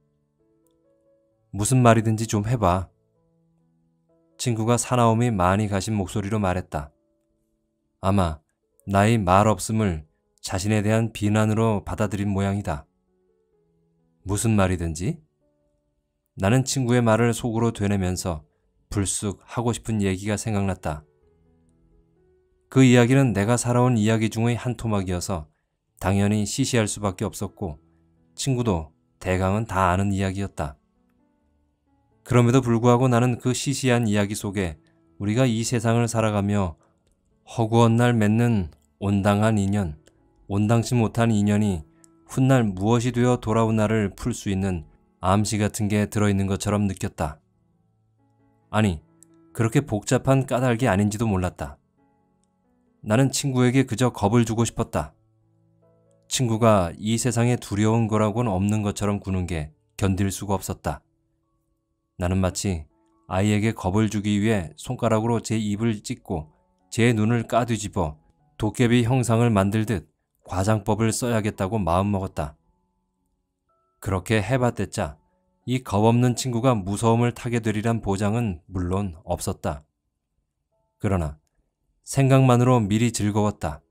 무슨 말이든지 좀 해봐. 친구가 사나움이 많이 가신 목소리로 말했다. 아마 나의 말 없음을 자신에 대한 비난으로 받아들인 모양이다. 무슨 말이든지? 나는 친구의 말을 속으로 되뇌면서 불쑥 하고 싶은 얘기가 생각났다. 그 이야기는 내가 살아온 이야기 중의 한 토막이어서 당연히 시시할 수밖에 없었고 친구도 대강은 다 아는 이야기였다. 그럼에도 불구하고 나는 그 시시한 이야기 속에 우리가 이 세상을 살아가며 허구한 날 맺는 온당한 인연, 온당치 못한 인연이 훗날 무엇이 되어 돌아온 날을 풀 수 있는 암시 같은 게 들어있는 것처럼 느꼈다. 아니, 그렇게 복잡한 까닭이 아닌지도 몰랐다. 나는 친구에게 그저 겁을 주고 싶었다. 친구가 이 세상에 두려운 거라고는 없는 것처럼 구는 게 견딜 수가 없었다. 나는 마치 아이에게 겁을 주기 위해 손가락으로 제 입을 찢고 제 눈을 까뒤집어 도깨비 형상을 만들듯 과장법을 써야겠다고 마음먹었다. 그렇게 해봤댔자 이 겁없는 친구가 무서움을 타게 되리란 보장은 물론 없었다. 그러나 생각만으로 미리 즐거웠다.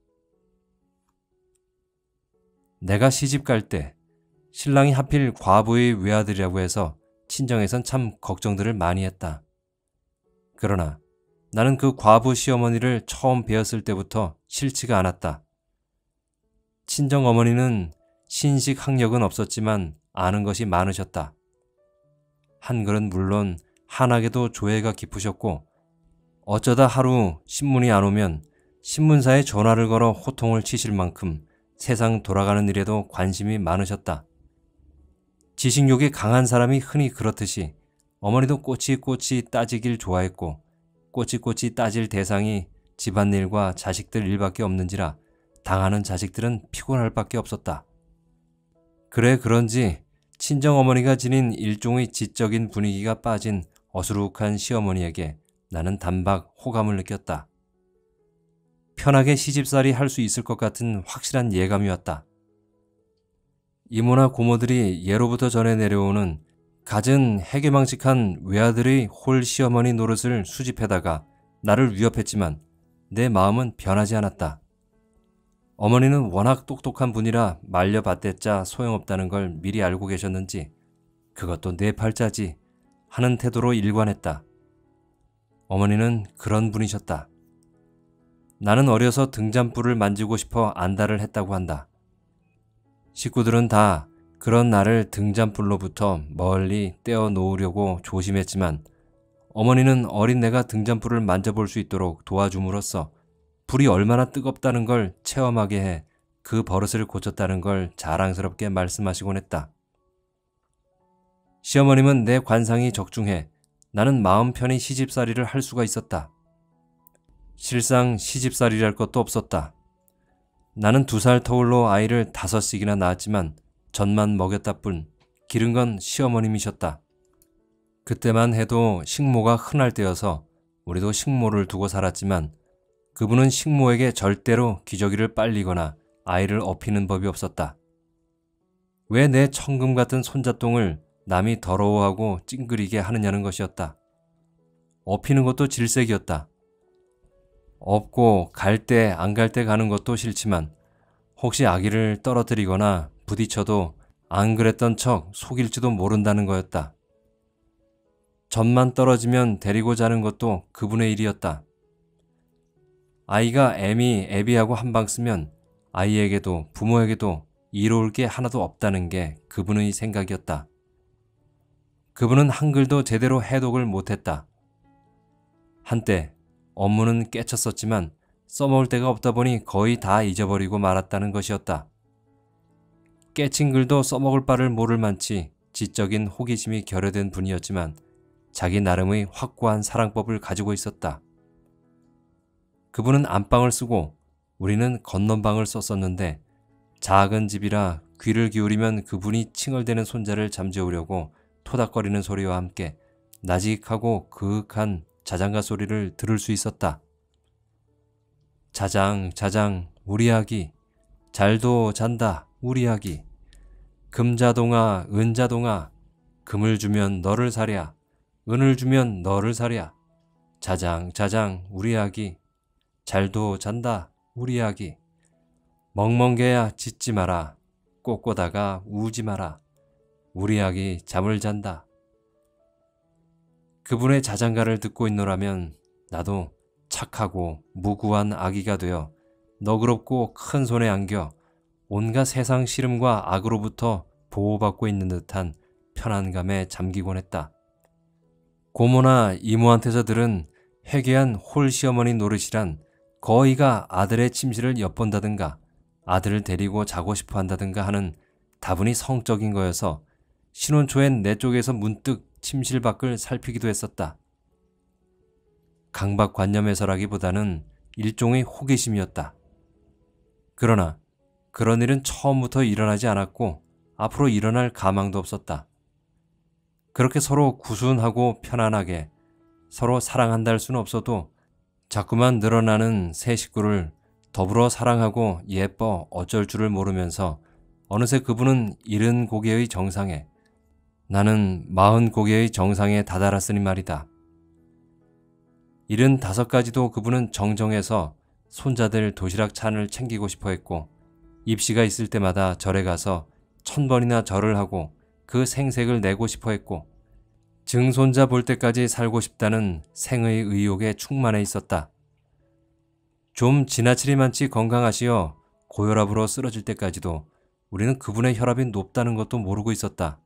내가 시집 갈 때 신랑이 하필 과부의 외아들이라고 해서 친정에선 참 걱정들을 많이 했다. 그러나 나는 그 과부 시어머니를 처음 뵈었을 때부터 싫지가 않았다. 친정 어머니는 신식 학력은 없었지만 아는 것이 많으셨다. 한글은 물론 한학에도 조예가 깊으셨고 어쩌다 하루 신문이 안 오면 신문사에 전화를 걸어 호통을 치실 만큼 세상 돌아가는 일에도 관심이 많으셨다. 지식욕이 강한 사람이 흔히 그렇듯이 어머니도 꼬치꼬치 따지길 좋아했고 꼬치꼬치 따질 대상이 집안일과 자식들 일밖에 없는지라 당하는 자식들은 피곤할 밖에 없었다. 그래 그런지 친정어머니가 지닌 일종의 지적인 분위기가 빠진 어수룩한 시어머니에게 나는 단박 호감을 느꼈다. 편하게 시집살이 할 수 있을 것 같은 확실한 예감이 왔다. 이모나 고모들이 예로부터 전해 내려오는 갖은 해괴망측한 외아들의 홀 시어머니 노릇을 수집해다가 나를 위협했지만 내 마음은 변하지 않았다. 어머니는 워낙 똑똑한 분이라 말려봤댔자 소용없다는 걸 미리 알고 계셨는지 그것도 내 팔자지 하는 태도로 일관했다. 어머니는 그런 분이셨다. 나는 어려서 등잔불을 만지고 싶어 안달을 했다고 한다. 식구들은 다 그런 나를 등잔불로부터 멀리 떼어 놓으려고 조심했지만 어머니는 어린 내가 등잔불을 만져볼 수 있도록 도와줌으로써 불이 얼마나 뜨겁다는 걸 체험하게 해 그 버릇을 고쳤다는 걸 자랑스럽게 말씀하시곤 했다. 시어머님은 내 관상이 적중해 나는 마음 편히 시집살이를 할 수가 있었다. 실상 시집살이랄 것도 없었다. 나는 2살 터울로 아이를 5씩이나 낳았지만 젖만 먹였다 뿐 기른 건 시어머님이셨다. 그때만 해도 식모가 흔할 때여서 우리도 식모를 두고 살았지만 그분은 식모에게 절대로 기저귀를 빨리거나 아이를 업히는 법이 없었다. 왜 내 천금 같은 손자똥을 남이 더러워하고 찡그리게 하느냐는 것이었다. 업히는 것도 질색이었다. 업고 갈 때 안 갈 때 가는 것도 싫지만 혹시 아기를 떨어뜨리거나 부딪혀도 안 그랬던 척 속일지도 모른다는 거였다. 젖만 떨어지면 데리고 자는 것도 그분의 일이었다. 아이가 애비하고 한방 쓰면 아이에게도 부모에게도 이로울 게 하나도 없다는 게 그분의 생각이었다. 그분은 한글도 제대로 해독을 못했다. 한때 업무는 깨쳤었지만 써먹을 데가 없다 보니 거의 다 잊어버리고 말았다는 것이었다. 깨친 글도 써먹을 바를 모를 만치 지적인 호기심이 결여된 분이었지만 자기 나름의 확고한 사랑법을 가지고 있었다. 그분은 안방을 쓰고 우리는 건넌방을 썼었는데 작은 집이라 귀를 기울이면 그분이 칭얼대는 손자를 잠재우려고 토닥거리는 소리와 함께 나직하고 그윽한 자장가 소리를 들을 수 있었다. 자장 자장 우리 아기 잘도 잔다 우리 아기 금자동아 은자동아 금을 주면 너를 사랴 은을 주면 너를 사랴 자장 자장 우리 아기 잘도 잔다 우리 아기 멍멍개야 짖지 마라 꼬꼬다가 우지 마라 우리 아기 잠을 잔다. 그분의 자장가를 듣고 있노라면 나도 착하고 무구한 아기가 되어 너그럽고 큰 손에 안겨 온갖 세상 시름과 악으로부터 보호받고 있는 듯한 편안감에 잠기곤 했다. 고모나 이모한테서 들은 회개한 홀 시어머니 노릇이란 거의가 아들의 침실을 엿본다든가 아들을 데리고 자고 싶어 한다든가 하는 다분히 성적인 거여서 신혼 초엔 내 쪽에서 문득 침실 밖을 살피기도 했었다. 강박관념에서라기보다는 일종의 호기심이었다. 그러나 그런 일은 처음부터 일어나지 않았고 앞으로 일어날 가망도 없었다. 그렇게 서로 구순하고 편안하게 서로 사랑한다 할 수는 없어도 자꾸만 늘어나는 새 식구를 더불어 사랑하고 예뻐 어쩔 줄을 모르면서 어느새 그분은 70고개의 정상에 나는 40고개의 정상에 다다랐으니 말이다. 75까지도 그분은 정정해서 손자들 도시락 찬을 챙기고 싶어 했고 입시가 있을 때마다 절에 가서 1000번이나 절을 하고 그 생색을 내고 싶어 했고 증손자 볼 때까지 살고 싶다는 생의 의욕에 충만해 있었다. 좀 지나치리만치 건강하시어 고혈압으로 쓰러질 때까지도 우리는 그분의 혈압이 높다는 것도 모르고 있었다.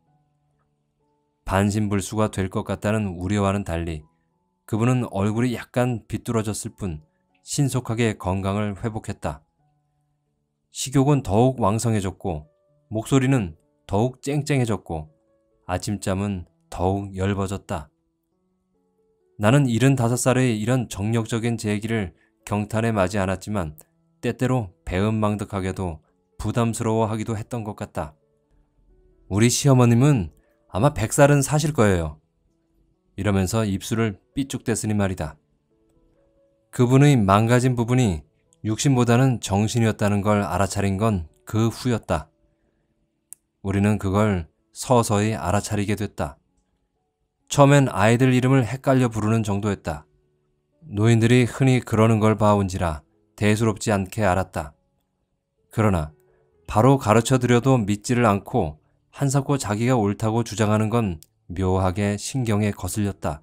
반신불수가 될 것 같다는 우려와는 달리 그분은 얼굴이 약간 비뚤어졌을 뿐 신속하게 건강을 회복했다. 식욕은 더욱 왕성해졌고 목소리는 더욱 쨍쨍해졌고 아침잠은 더욱 엷어졌다. 나는 75살의 이런 정력적인 재기를 경탄에 맞이 않았지만 때때로 배은망덕하게도 부담스러워하기도 했던 것 같다. 우리 시어머님은 아마 100살은 사실 거예요. 이러면서 입술을 삐죽댔으니 말이다. 그분의 망가진 부분이 육신보다는 정신이었다는 걸 알아차린 건 그 후였다. 우리는 그걸 서서히 알아차리게 됐다. 처음엔 아이들 이름을 헷갈려 부르는 정도였다. 노인들이 흔히 그러는 걸 봐온지라 대수롭지 않게 알았다. 그러나 바로 가르쳐드려도 믿지를 않고 한사코 자기가 옳다고 주장하는 건 묘하게 신경에 거슬렸다.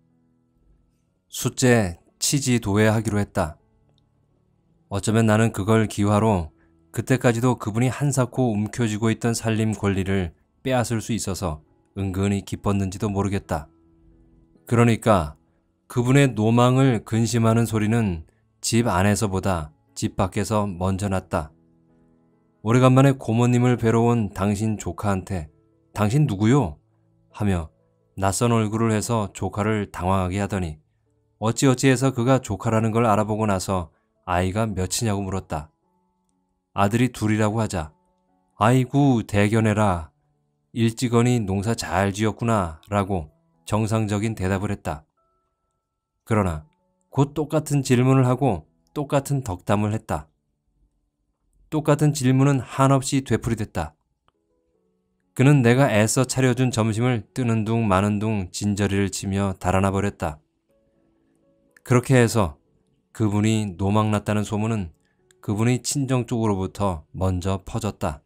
숫째 치지도회하기로 했다. 어쩌면 나는 그걸 기화로 그때까지도 그분이 한사코 움켜쥐고 있던 살림 권리를 빼앗을 수 있어서 은근히 기뻤는지도 모르겠다. 그러니까 그분의 노망을 근심하는 소리는 집 안에서보다 집 밖에서 먼저 났다. 오래간만에 고모님을 뵈러 온 당신 조카한테 당신 누구요? 하며 낯선 얼굴을 해서 조카를 당황하게 하더니 어찌어찌해서 그가 조카라는 걸 알아보고 나서 아이가 몇이냐고 물었다. 아들이 둘이라고 하자 아이고 대견해라. 일찌감치 농사 잘 지었구나 라고 정상적인 대답을 했다. 그러나 곧 똑같은 질문을 하고 똑같은 덕담을 했다. 똑같은 질문은 한없이 되풀이됐다. 그는 내가 애써 차려준 점심을 뜨는 둥 마는 둥 진저리를 치며 달아나 버렸다. 그렇게 해서 그분이 노망났다는 소문은 그분의 친정 쪽으로부터 먼저 퍼졌다.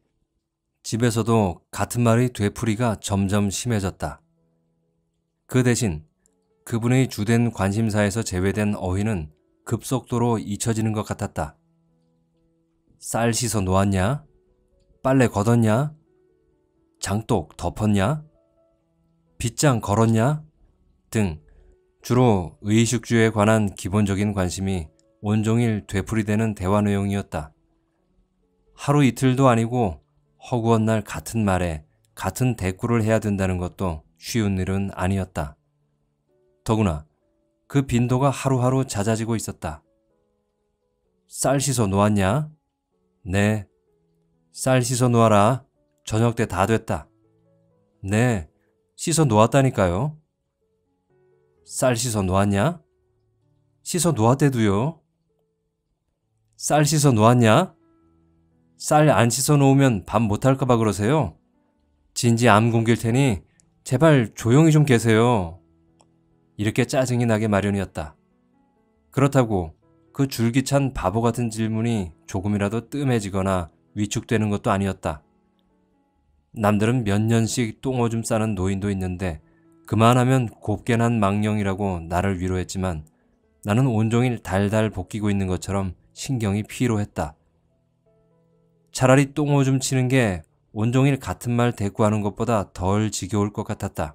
집에서도 같은 말의 되풀이가 점점 심해졌다. 그 대신 그분의 주된 관심사에서 제외된 어휘는 급속도로 잊혀지는 것 같았다. 쌀 씻어 놓았냐? 빨래 걷었냐? 장독 덮었냐? 빗장 걸었냐? 등 주로 의식주에 관한 기본적인 관심이 온종일 되풀이되는 대화 내용이었다. 하루 이틀도 아니고 허구한 날 같은 말에 같은 대꾸를 해야 된다는 것도 쉬운 일은 아니었다. 더구나 그 빈도가 하루하루 잦아지고 있었다. 쌀 씻어 놓았냐? 네. 쌀 씻어 놓아라. 저녁 때 다 됐다. 네. 씻어 놓았다니까요. 쌀 씻어 놓았냐? 씻어 놓았대도요. 쌀 씻어 놓았냐? 쌀 안 씻어 놓으면 밥 못할까봐 그러세요? 진지 암 굶길 테니 제발 조용히 좀 계세요. 이렇게 짜증이 나게 마련이었다. 그렇다고 그 줄기찬 바보 같은 질문이 조금이라도 뜸해지거나 위축되는 것도 아니었다. 남들은 몇 년씩 똥오줌 싸는 노인도 있는데 그만하면 곱게 난 망령이라고 나를 위로했지만 나는 온종일 달달 볶이고 있는 것처럼 신경이 피로했다. 차라리 똥오줌 치는 게 온종일 같은 말 대꾸하는 것보다 덜 지겨울 것 같았다.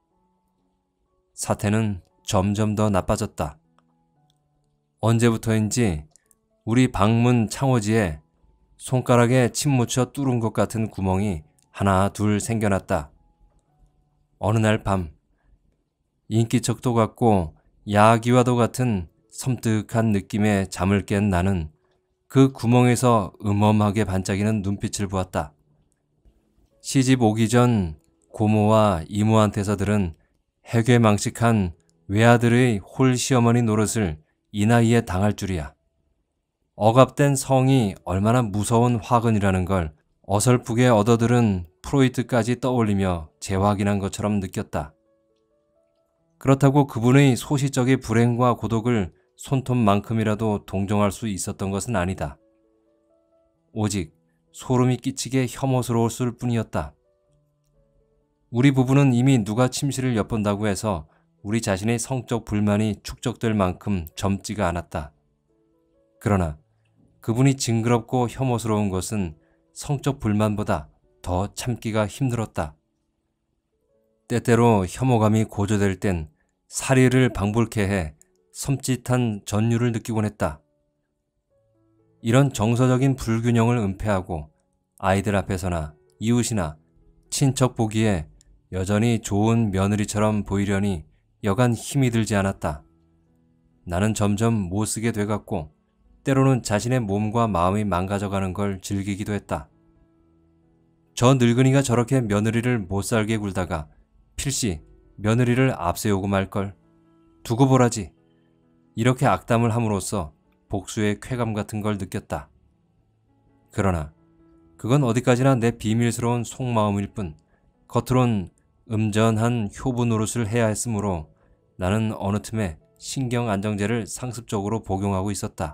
사태는 점점 더 나빠졌다. 언제부터인지 우리 방문 창호지에 손가락에 침 묻혀 뚫은 것 같은 구멍이 하나 둘 생겨났다. 어느 날 밤 인기척도 같고 야기와도 같은 섬뜩한 느낌에 잠을 깬 나는 그 구멍에서 음험하게 반짝이는 눈빛을 보았다. 시집 오기 전 고모와 이모한테서 들은 해괴망측한 외아들의 홀 시어머니 노릇을 이 나이에 당할 줄이야. 억압된 성이 얼마나 무서운 화근이라는 걸 어설프게 얻어들은 프로이트까지 떠올리며 재확인한 것처럼 느꼈다. 그렇다고 그분의 소시적의 불행과 고독을 손톱만큼이라도 동정할 수 있었던 것은 아니다. 오직 소름이 끼치게 혐오스러웠을 뿐이었다. 우리 부부는 이미 누가 침실을 엿본다고 해서 우리 자신의 성적 불만이 축적될 만큼 젊지가 않았다. 그러나 그분이 징그럽고 혐오스러운 것은 성적 불만보다 더 참기가 힘들었다. 때때로 혐오감이 고조될 땐 사리를 방불케 해 섬찟한 전율을 느끼곤 했다. 이런 정서적인 불균형을 은폐하고 아이들 앞에서나 이웃이나 친척 보기에 여전히 좋은 며느리처럼 보이려니 여간 힘이 들지 않았다. 나는 점점 못쓰게 돼갔고 때로는 자신의 몸과 마음이 망가져가는 걸 즐기기도 했다. 저 늙은이가 저렇게 며느리를 못살게 굴다가 필시 며느리를 앞세우고 말걸. 두고 보라지. 이렇게 악담을 함으로써 복수의 쾌감 같은 걸 느꼈다. 그러나 그건 어디까지나 내 비밀스러운 속마음일 뿐 겉으론 음전한 효부 노릇을 해야 했으므로 나는 어느 틈에 신경 안정제를 상습적으로 복용하고 있었다.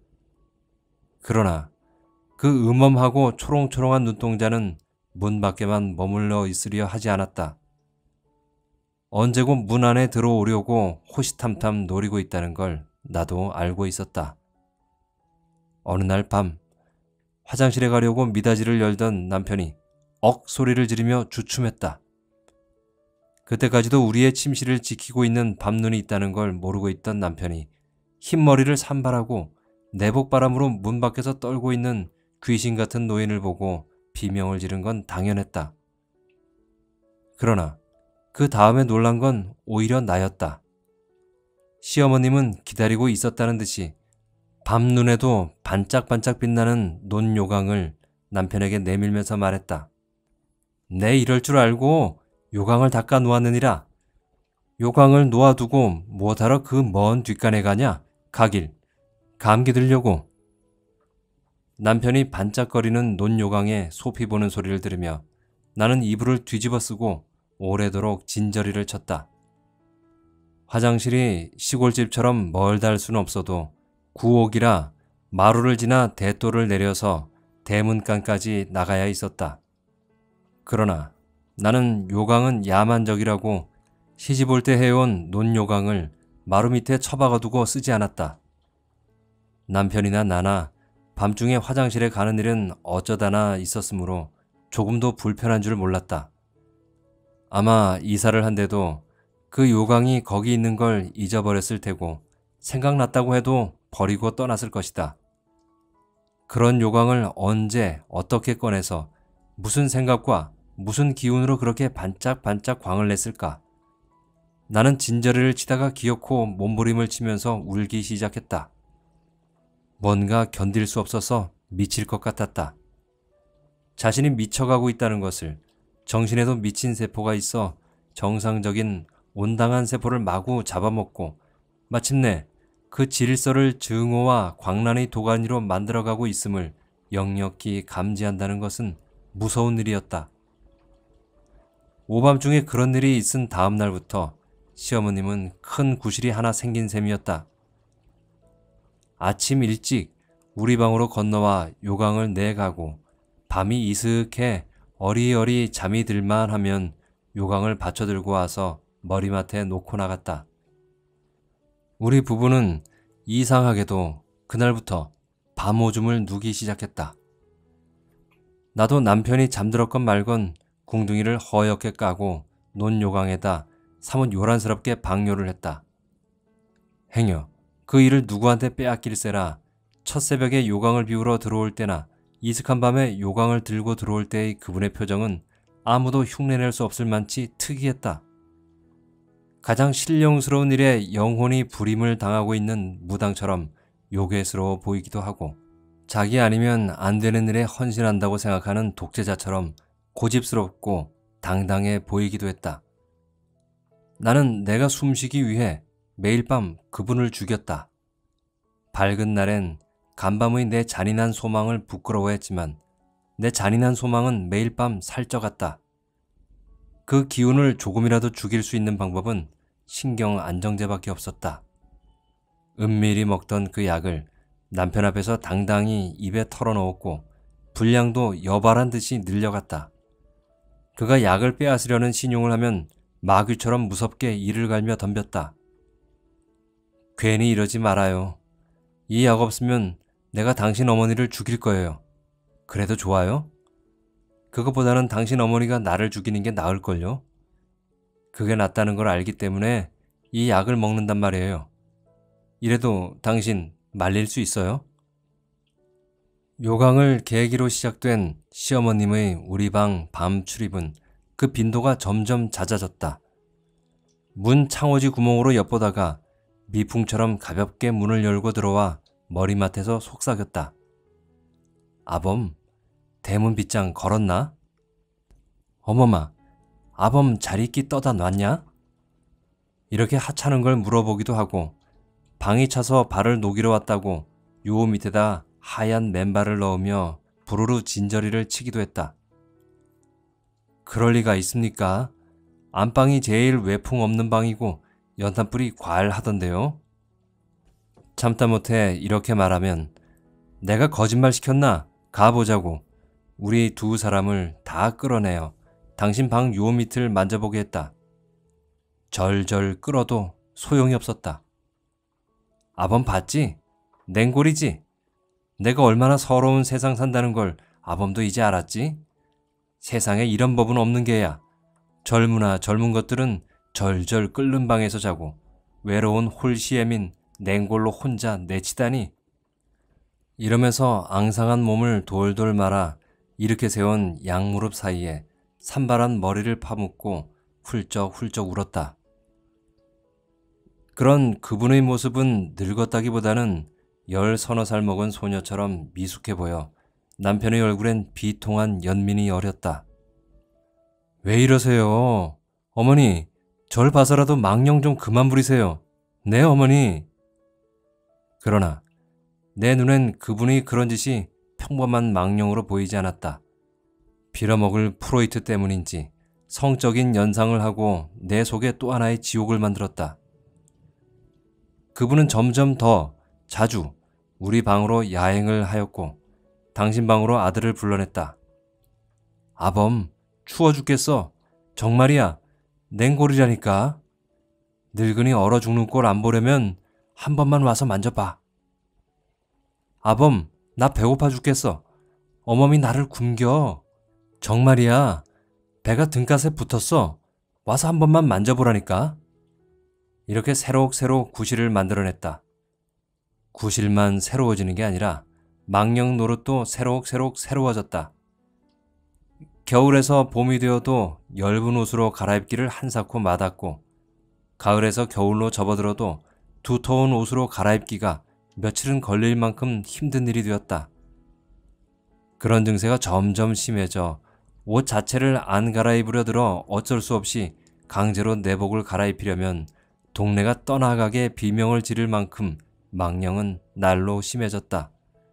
그러나 그 음험하고 초롱초롱한 눈동자는 문 밖에만 머물러 있으려 하지 않았다. 언제고 문 안에 들어오려고 호시탐탐 노리고 있다는 걸 나도 알고 있었다. 어느 날 밤 화장실에 가려고 미닫이를 열던 남편이 억 소리를 지르며 주춤했다. 그때까지도 우리의 침실을 지키고 있는 밤눈이 있다는 걸 모르고 있던 남편이 흰머리를 산발하고 내복바람으로 문 밖에서 떨고 있는 귀신 같은 노인을 보고 비명을 지른 건 당연했다. 그러나 그 다음에 놀란 건 오히려 나였다. 시어머님은 기다리고 있었다는 듯이 밤눈에도 반짝반짝 빛나는 논요강을 남편에게 내밀면서 말했다. 내 이럴 줄 알고 요강을 닦아 놓았느니라. 요강을 놓아두고 뭐하러 그 먼 뒷간에 가냐? 가길. 감기 들려고. 남편이 반짝거리는 논요강에 소피 보는 소리를 들으며 나는 이불을 뒤집어 쓰고 오래도록 진저리를 쳤다. 화장실이 시골집처럼 멀다 할 수는 없어도 구옥이라 마루를 지나 대도를 내려서 대문간까지 나가야 있었다. 그러나 나는 요강은 야만적이라고 시집 올 때 해온 논요강을 마루 밑에 처박아두고 쓰지 않았다. 남편이나 나나 밤중에 화장실에 가는 일은 어쩌다나 있었으므로 조금도 불편한 줄 몰랐다. 아마 이사를 한데도 그 요강이 거기 있는 걸 잊어버렸을 테고 생각났다고 해도 버리고 떠났을 것이다. 그런 요강을 언제 어떻게 꺼내서 무슨 생각과 무슨 기운으로 그렇게 반짝반짝 광을 냈을까? 나는 진저리를 치다가 기어코 몸부림을 치면서 울기 시작했다. 뭔가 견딜 수 없어서 미칠 것 같았다. 자신이 미쳐가고 있다는 것을, 정신에도 미친 세포가 있어 정상적인 온당한 세포를 마구 잡아먹고 마침내 그 질서를 증오와 광란의 도가니로 만들어가고 있음을 역력히 감지한다는 것은 무서운 일이었다. 오밤중에 그런 일이 있은 다음 날부터 시어머님은 큰 구실이 하나 생긴 셈이었다. 아침 일찍 우리 방으로 건너와 요강을 내가고 밤이 이슥해 어리어리 잠이 들만 하면 요강을 받쳐들고 와서 머리맡에 놓고 나갔다. 우리 부부는 이상하게도 그날부터 밤오줌을 누기 시작했다. 나도 남편이 잠들었건 말건 궁둥이를 허옇게 까고 논요강에다 사뭇 요란스럽게 방뇨를 했다. 행여 그 일을 누구한테 빼앗길세라 첫 새벽에 요강을 비우러 들어올 때나 이슥한 밤에 요강을 들고 들어올 때의 그분의 표정은 아무도 흉내낼 수 없을 만치 특이했다. 가장 신령스러운 일에 영혼이 불임을 당하고 있는 무당처럼 요괴스러워 보이기도 하고 자기 아니면 안 되는 일에 헌신한다고 생각하는 독재자처럼 고집스럽고 당당해 보이기도 했다. 나는 내가 숨쉬기 위해 매일 밤 그분을 죽였다. 밝은 날엔 간밤의 내 잔인한 소망을 부끄러워했지만 내 잔인한 소망은 매일 밤 살쪄갔다. 그 기운을 조금이라도 죽일 수 있는 방법은 신경 안정제밖에 없었다. 은밀히 먹던 그 약을 남편 앞에서 당당히 입에 털어넣었고 분량도 여발한 듯이 늘려갔다. 그가 약을 빼앗으려는 신용을 하면 마귀처럼 무섭게 이를 갈며 덤볐다. 괜히 이러지 말아요. 이 약 없으면 내가 당신 어머니를 죽일 거예요. 그래도 좋아요? 그것보다는 당신 어머니가 나를 죽이는 게 나을걸요? 그게 낫다는 걸 알기 때문에 이 약을 먹는단 말이에요. 이래도 당신 말릴 수 있어요? 요강을 계기로 시작된 시어머님의 우리 방 밤 출입은 그 빈도가 점점 잦아졌다. 문 창호지 구멍으로 엿보다가 미풍처럼 가볍게 문을 열고 들어와 머리맡에서 속삭였다. 아범, 대문 빗장 걸었나? 어머마, 아범 자리끼 떠다 놨냐? 이렇게 하찮은 걸 물어보기도 하고 방이 차서 발을 녹이러 왔다고 요 밑에다 하얀 맨발을 넣으며 부르르 진저리를 치기도 했다. 그럴 리가 있습니까? 안방이 제일 외풍 없는 방이고 연탄불이 과할하던데요. 참다 못해 이렇게 말하면 내가 거짓말 시켰나? 가보자고 우리 두 사람을 다 끌어내어 당신 방 요 밑을 만져보게 했다. 절절 끌어도 소용이 없었다. 아범 봤지? 냉골이지? 내가 얼마나 서러운 세상 산다는 걸 아범도 이제 알았지? 세상에 이런 법은 없는 게야. 젊으나 젊은 것들은 절절 끓는 방에서 자고 외로운 홀시애민 냉골로 혼자 내치다니. 이러면서 앙상한 몸을 돌돌 말아 이렇게 세운 양무릎 사이에 산발한 머리를 파묻고 훌쩍훌쩍 울었다. 그런 그분의 모습은 늙었다기보다는 10서너 살 먹은 소녀처럼 미숙해 보여 남편의 얼굴엔 비통한 연민이 어렸다. 왜 이러세요? 어머니, 절 봐서라도 망령 좀 그만 부리세요. 네, 어머니. 그러나 내 눈엔 그분이 그런 짓이 평범한 망령으로 보이지 않았다. 빌어먹을 프로이트 때문인지 성적인 연상을 하고 내 속에 또 하나의 지옥을 만들었다. 그분은 점점 더 자주 우리 방으로 야행을 하였고 당신 방으로 아들을 불러냈다. 아범, 추워 죽겠어. 정말이야. 냉골이라니까. 늙은이 얼어 죽는 꼴 안 보려면 한 번만 와서 만져봐. 아범, 나 배고파 죽겠어. 어멈이 나를 굶겨. 정말이야. 배가 등갓에 붙었어. 와서 한 번만 만져보라니까. 이렇게 새록새록 구실을 만들어냈다. 구실만 새로워지는 게 아니라 망령 노릇도 새록새록 새로워졌다. 겨울에서 봄이 되어도 엷은 옷으로 갈아입기를 한사코 맞았고 가을에서 겨울로 접어들어도 두터운 옷으로 갈아입기가 며칠은 걸릴 만큼 힘든 일이 되었다. 그런 증세가 점점 심해져 옷 자체를 안 갈아입으려 들어 어쩔 수 없이 강제로 내복을 갈아입히려면 동네가 떠나가게 비명을 지를 만큼 망령은 날로 심해졌다.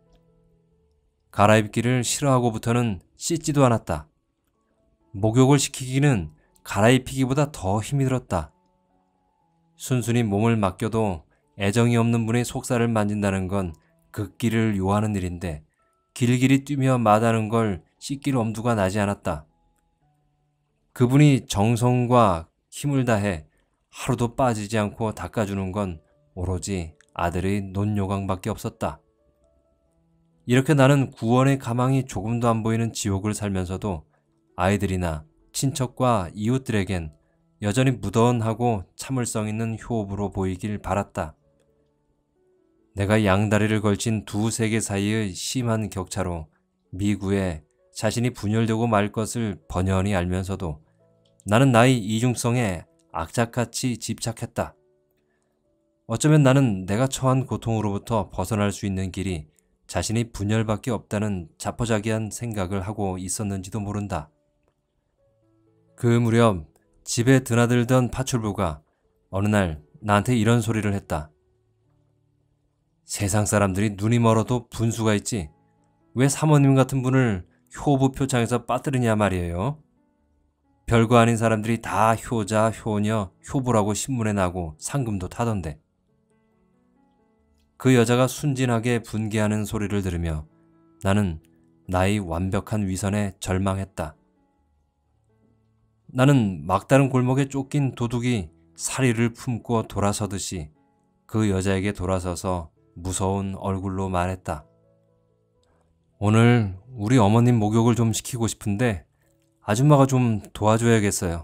갈아입기를 싫어하고부터는 씻지도 않았다. 목욕을 시키기는 갈아입히기보다 더 힘이 들었다. 순순히 몸을 맡겨도 애정이 없는 분의 속살을 만진다는 건 극기를 요하는 일인데 길길이 뛰며 마다는 걸 씻길 엄두가 나지 않았다. 그분이 정성과 힘을 다해 하루도 빠지지 않고 닦아주는 건 오로지 아들의 논요강밖에 없었다. 이렇게 나는 구원의 가망이 조금도 안 보이는 지옥을 살면서도 아이들이나 친척과 이웃들에겐 여전히 무던하고 참을성 있는 효부로 보이길 바랐다. 내가 양다리를 걸친 두 세계 사이의 심한 격차로 미구에 자신이 분열되고 말 것을 번연히 알면서도 나는 나의 이중성에 악착같이 집착했다. 어쩌면 나는 내가 처한 고통으로부터 벗어날 수 있는 길이 자신이 분열밖에 없다는 자포자기한 생각을 하고 있었는지도 모른다. 그 무렵 집에 드나들던 파출부가 어느 날 나한테 이런 소리를 했다. 세상 사람들이 눈이 멀어도 분수가 있지 왜 사모님 같은 분을 효부 표창에서 빠뜨리냐 말이에요. 별거 아닌 사람들이 다 효자, 효녀, 효부라고 신문에 나고 상금도 타던데. 그 여자가 순진하게 분개하는 소리를 들으며 나는 나의 완벽한 위선에 절망했다. 나는 막다른 골목에 쫓긴 도둑이 사리를 품고 돌아서듯이 그 여자에게 돌아서서 무서운 얼굴로 말했다. 오늘 우리 어머님 목욕을 좀 시키고 싶은데 아줌마가 좀 도와줘야겠어요.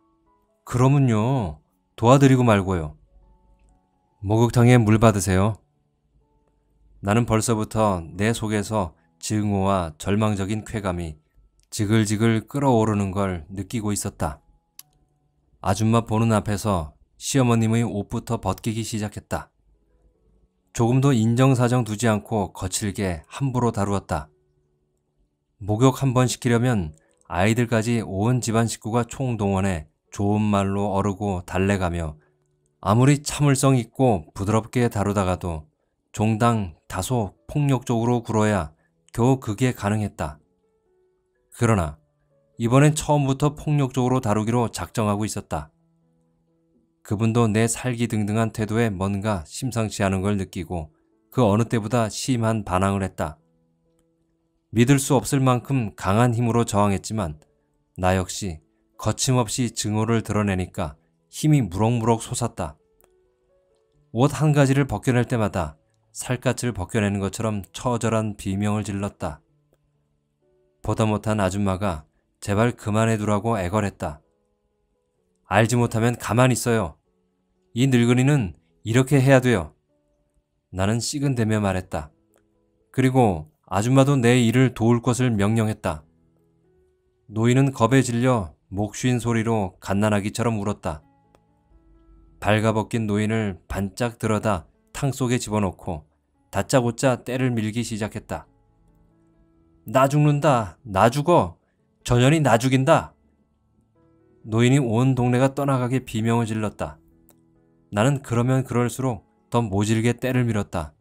그러면요. 도와드리고 말고요. 목욕탕에 물 받으세요. 나는 벌써부터 내 속에서 증오와 절망적인 쾌감이 지글지글 끓어오르는 걸 느끼고 있었다. 아줌마 보는 앞에서 시어머님의 옷부터 벗기기 시작했다. 조금도 인정사정 두지 않고 거칠게 함부로 다루었다. 목욕 한 번 시키려면 아이들까지 온 집안 식구가 총동원해 좋은 말로 어르고 달래가며 아무리 참을성 있고 부드럽게 다루다가도 종당 다소 폭력적으로 굴어야 겨우 그게 가능했다. 그러나 이번엔 처음부터 폭력적으로 다루기로 작정하고 있었다. 그분도 내 살기등등한 태도에 뭔가 심상치 않은 걸 느끼고 그 어느 때보다 심한 반항을 했다. 믿을 수 없을 만큼 강한 힘으로 저항했지만 나 역시 거침없이 증오를 드러내니까 힘이 무럭무럭 솟았다. 옷 한 가지를 벗겨낼 때마다 살갗을 벗겨내는 것처럼 처절한 비명을 질렀다. 보다 못한 아줌마가 제발 그만해두라고 애걸했다. 알지 못하면 가만히 있어요. 이 늙은이는 이렇게 해야 돼요. 나는 식은대며 말했다. 그리고 아줌마도 내 일을 도울 것을 명령했다. 노인은 겁에 질려 목 쉰 소리로 갓난아기처럼 울었다. 발가벗긴 노인을 반짝 들어다 탕 속에 집어넣고 다짜고짜 때를 밀기 시작했다. 나 죽는다. 나 죽어. 전현이 나 죽인다. 노인이 온 동네가 떠나가게 비명을 질렀다. 나는 그러면 그럴수록 더 모질게 때를 밀었다.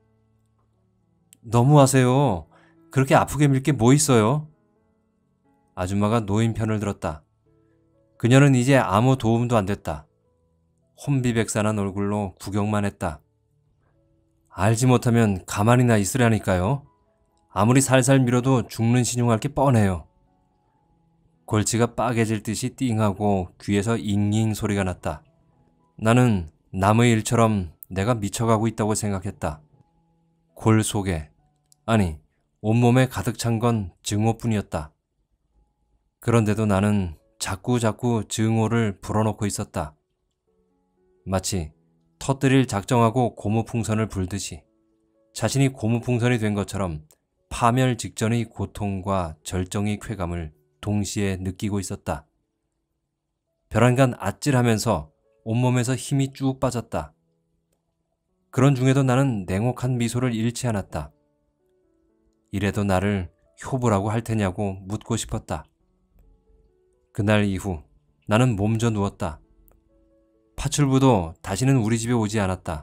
너무하세요. 그렇게 아프게 밀 게 뭐 있어요? 아줌마가 노인 편을 들었다. 그녀는 이제 아무 도움도 안 됐다. 혼비백산한 얼굴로 구경만 했다. 알지 못하면 가만히나 있으라니까요. 아무리 살살 밀어도 죽는 신용할 게 뻔해요. 골치가 빠개질 듯이 띵하고 귀에서 잉잉 소리가 났다. 나는 남의 일처럼 내가 미쳐가고 있다고 생각했다. 골 속에, 아니 온몸에 가득 찬 건 증오뿐이었다. 그런데도 나는 자꾸 증오를 불어넣고 있었다. 마치 터뜨릴 작정하고 고무풍선을 불듯이 자신이 고무풍선이 된 것처럼 파멸 직전의 고통과 절정의 쾌감을 동시에 느끼고 있었다. 벼랑간 아찔하면서 온몸에서 힘이 쭉 빠졌다. 그런 중에도 나는 냉혹한 미소를 잃지 않았다. 이래도 나를 효부라고 할 테냐고 묻고 싶었다. 그날 이후 나는 몸져 누웠다. 파출부도 다시는 우리 집에 오지 않았다.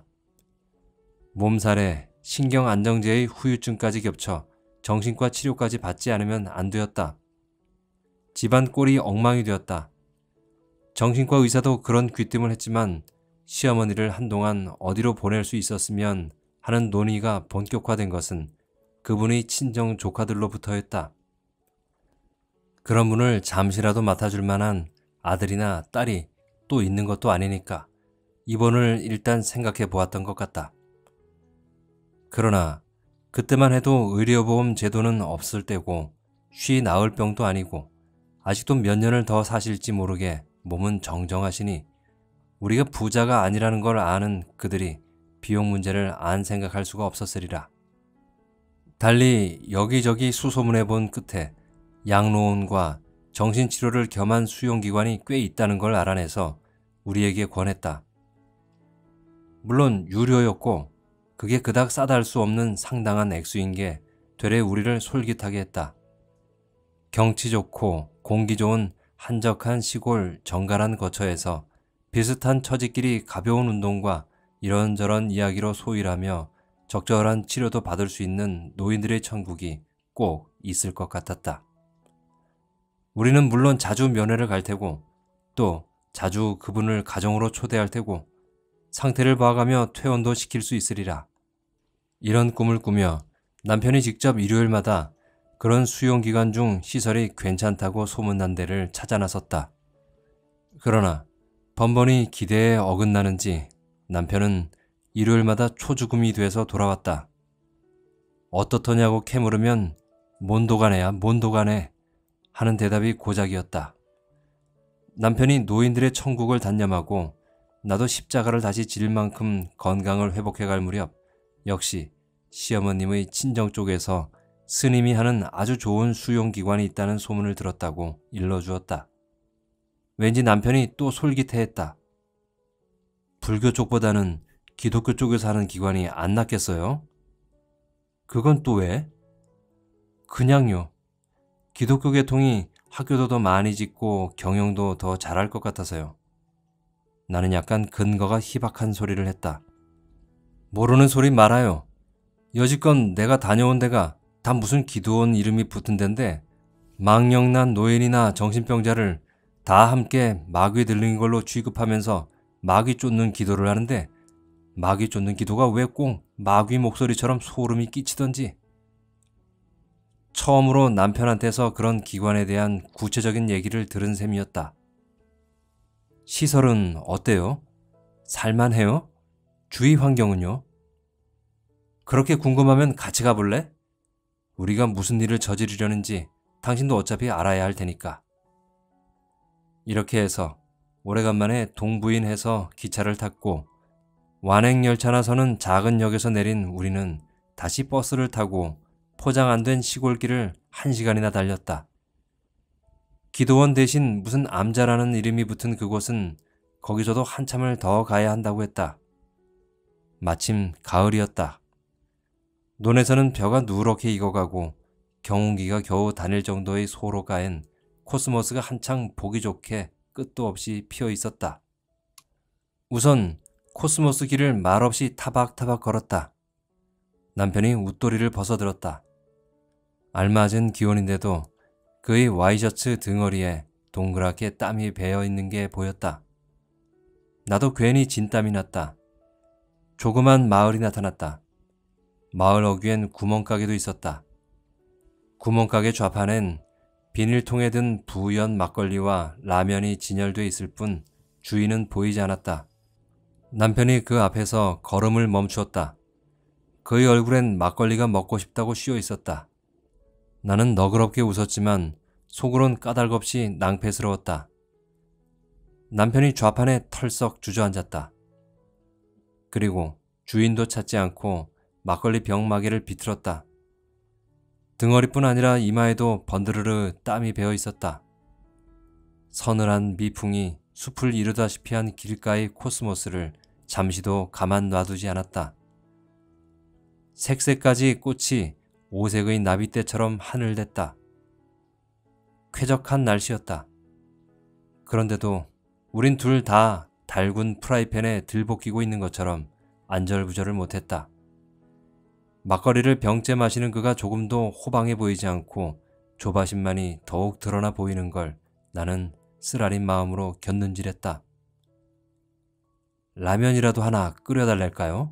몸살에 신경안정제의 후유증까지 겹쳐 정신과 치료까지 받지 않으면 안 되었다. 집안 꼴이 엉망이 되었다. 정신과 의사도 그런 귀띔을 했지만 시어머니를 한동안 어디로 보낼 수 있었으면 하는 논의가 본격화된 것은 그분의 친정 조카들로부터였다. 그런 분을 잠시라도 맡아줄 만한 아들이나 딸이 또 있는 것도 아니니까 입원을 일단 생각해 보았던 것 같다. 그러나 그때만 해도 의료보험 제도는 없을 때고 쉬 나을 병도 아니고 아직도 몇 년을 더 사실지 모르게 몸은 정정하시니 우리가 부자가 아니라는 걸 아는 그들이 비용 문제를 안 생각할 수가 없었으리라. 달리 여기저기 수소문해 본 끝에 양로원과 정신치료를 겸한 수용기관이 꽤 있다는 걸 알아내서 우리에게 권했다. 물론 유료였고 그게 그닥 싸다 할 수 없는 상당한 액수인 게 되레 우리를 솔깃하게 했다. 경치 좋고 공기 좋은 한적한 시골 정갈한 거처에서 비슷한 처지끼리 가벼운 운동과 이런저런 이야기로 소일하며 적절한 치료도 받을 수 있는 노인들의 천국이 꼭 있을 것 같았다. 우리는 물론 자주 면회를 갈 테고 또 자주 그분을 가정으로 초대할 테고 상태를 봐가며 퇴원도 시킬 수 있으리라. 이런 꿈을 꾸며 남편이 직접 일요일마다 그런 수용기관 중 시설이 괜찮다고 소문난 데를 찾아 나섰다. 그러나 번번이 기대에 어긋나는지 남편은 일요일마다 초죽음이 돼서 돌아왔다. 어떻더냐고 캐물으면 몬도가네야 몬도가네 하는 대답이 고작이었다. 남편이 노인들의 천국을 단념하고 나도 십자가를 다시 질 만큼 건강을 회복해갈 무렵 역시 시어머님의 친정 쪽에서 스님이 하는 아주 좋은 수용기관이 있다는 소문을 들었다고 일러주었다. 왠지 남편이 또 솔깃해했다. 불교 쪽보다는 기독교 쪽에서 하는 기관이 안 낫겠어요? 그건 또 왜? 그냥요. 기독교 계통이 학교도 더 많이 짓고 경영도 더 잘할 것 같아서요. 나는 약간 근거가 희박한 소리를 했다. 모르는 소리 말아요. 여지껏 내가 다녀온 데가 다 무슨 기도원 이름이 붙은 데인데 망령난 노인이나 정신병자를 다 함께 마귀 들린 걸로 취급하면서 마귀 쫓는 기도를 하는데 마귀 쫓는 기도가 왜 꼭 마귀 목소리처럼 소름이 끼치던지. 처음으로 남편한테서 그런 기관에 대한 구체적인 얘기를 들은 셈이었다. 시설은 어때요? 살만해요? 주위 환경은요? 그렇게 궁금하면 같이 가볼래? 우리가 무슨 일을 저지르려는지 당신도 어차피 알아야 할 테니까. 이렇게 해서 오래간만에 동부인해서 기차를 탔고 완행열차나 서는 작은 역에서 내린 우리는 다시 버스를 타고 포장 안 된 시골길을 1시간이나 달렸다. 기도원 대신 무슨 암자라는 이름이 붙은 그곳은 거기서도 한참을 더 가야 한다고 했다. 마침 가을이었다. 논에서는 벼가 누렇게 익어가고 경운기가 겨우 다닐 정도의 소로가엔 코스모스가 한창 보기 좋게 끝도 없이 피어 있었다. 우선 코스모스 길을 말없이 타박타박 걸었다. 남편이 웃도리를 벗어들었다. 알맞은 기온인데도 그의 와이셔츠 등허리에 동그랗게 땀이 배어 있는 게 보였다. 나도 괜히 진땀이 났다. 조그만 마을이 나타났다. 마을 어귀엔 구멍가게도 있었다. 구멍가게 좌판엔 비닐통에 든 부연 막걸리와 라면이 진열돼 있을 뿐 주인은 보이지 않았다. 남편이 그 앞에서 걸음을 멈추었다. 그의 얼굴엔 막걸리가 먹고 싶다고 씌어 있었다. 나는 너그럽게 웃었지만 속으론 까닭없이 낭패스러웠다. 남편이 좌판에 털썩 주저앉았다. 그리고 주인도 찾지 않고 막걸리 병마개를 비틀었다. 등허리뿐 아니라 이마에도 번드르르 땀이 배어 있었다. 서늘한 미풍이 숲을 이루다시피 한 길가의 코스모스를 잠시도 가만 놔두지 않았다. 색색까지 꽃이 오색의 나비떼처럼 하늘댔다. 쾌적한 날씨였다. 그런데도 우린 둘 다 달군 프라이팬에 들볶이고 있는 것처럼 안절부절을 못했다. 막걸리를 병째 마시는 그가 조금도 호방해 보이지 않고 조바심만이 더욱 드러나 보이는 걸 나는 쓰라린 마음으로 곁눈질했다. 라면이라도 하나 끓여달랄까요?